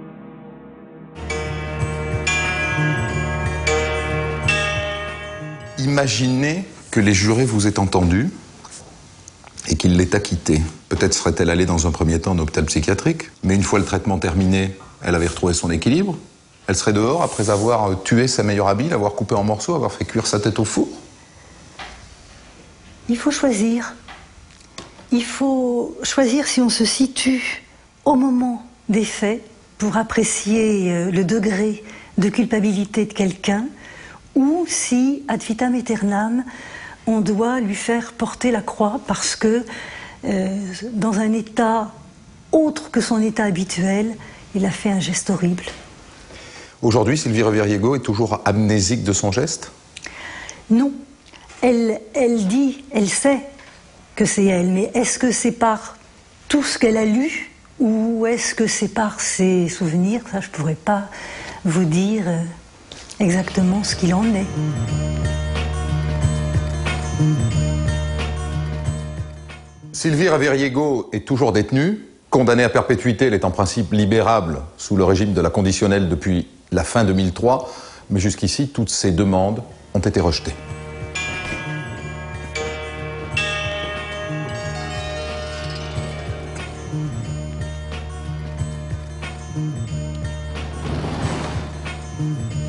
Imaginez que les jurés vous aient entendu et qu'ils l'aient acquittée. Peut-être serait-elle allée dans un premier temps en hôpital psychiatrique, mais une fois le traitement terminé, elle avait retrouvé son équilibre. Elle serait dehors après avoir tué sa meilleure amie, l'avoir coupée en morceaux, avoir fait cuire sa tête au four. Il faut choisir. Il faut choisir si on se situe au moment des faits pour apprécier le degré de culpabilité de quelqu'un, ou si, ad vitam aeternam, on doit lui faire porter la croix parce que, euh, dans un état autre que son état habituel, il a fait un geste horrible. Aujourd'hui, Sylvie Reviriego est toujours amnésique de son geste? Non. Elle, elle dit, elle sait que c'est elle, mais est-ce que c'est par tout ce qu'elle a lu ou est-ce que c'est par ses souvenirs? Ça, je ne pourrais pas vous dire euh, exactement ce qu'il en est. Sylvie Reviriego est toujours détenue. Condamnée à perpétuité, elle est en principe libérable sous le régime de la conditionnelle depuis la fin deux mille trois, mais jusqu'ici, toutes ses demandes ont été rejetées. Mm-hmm.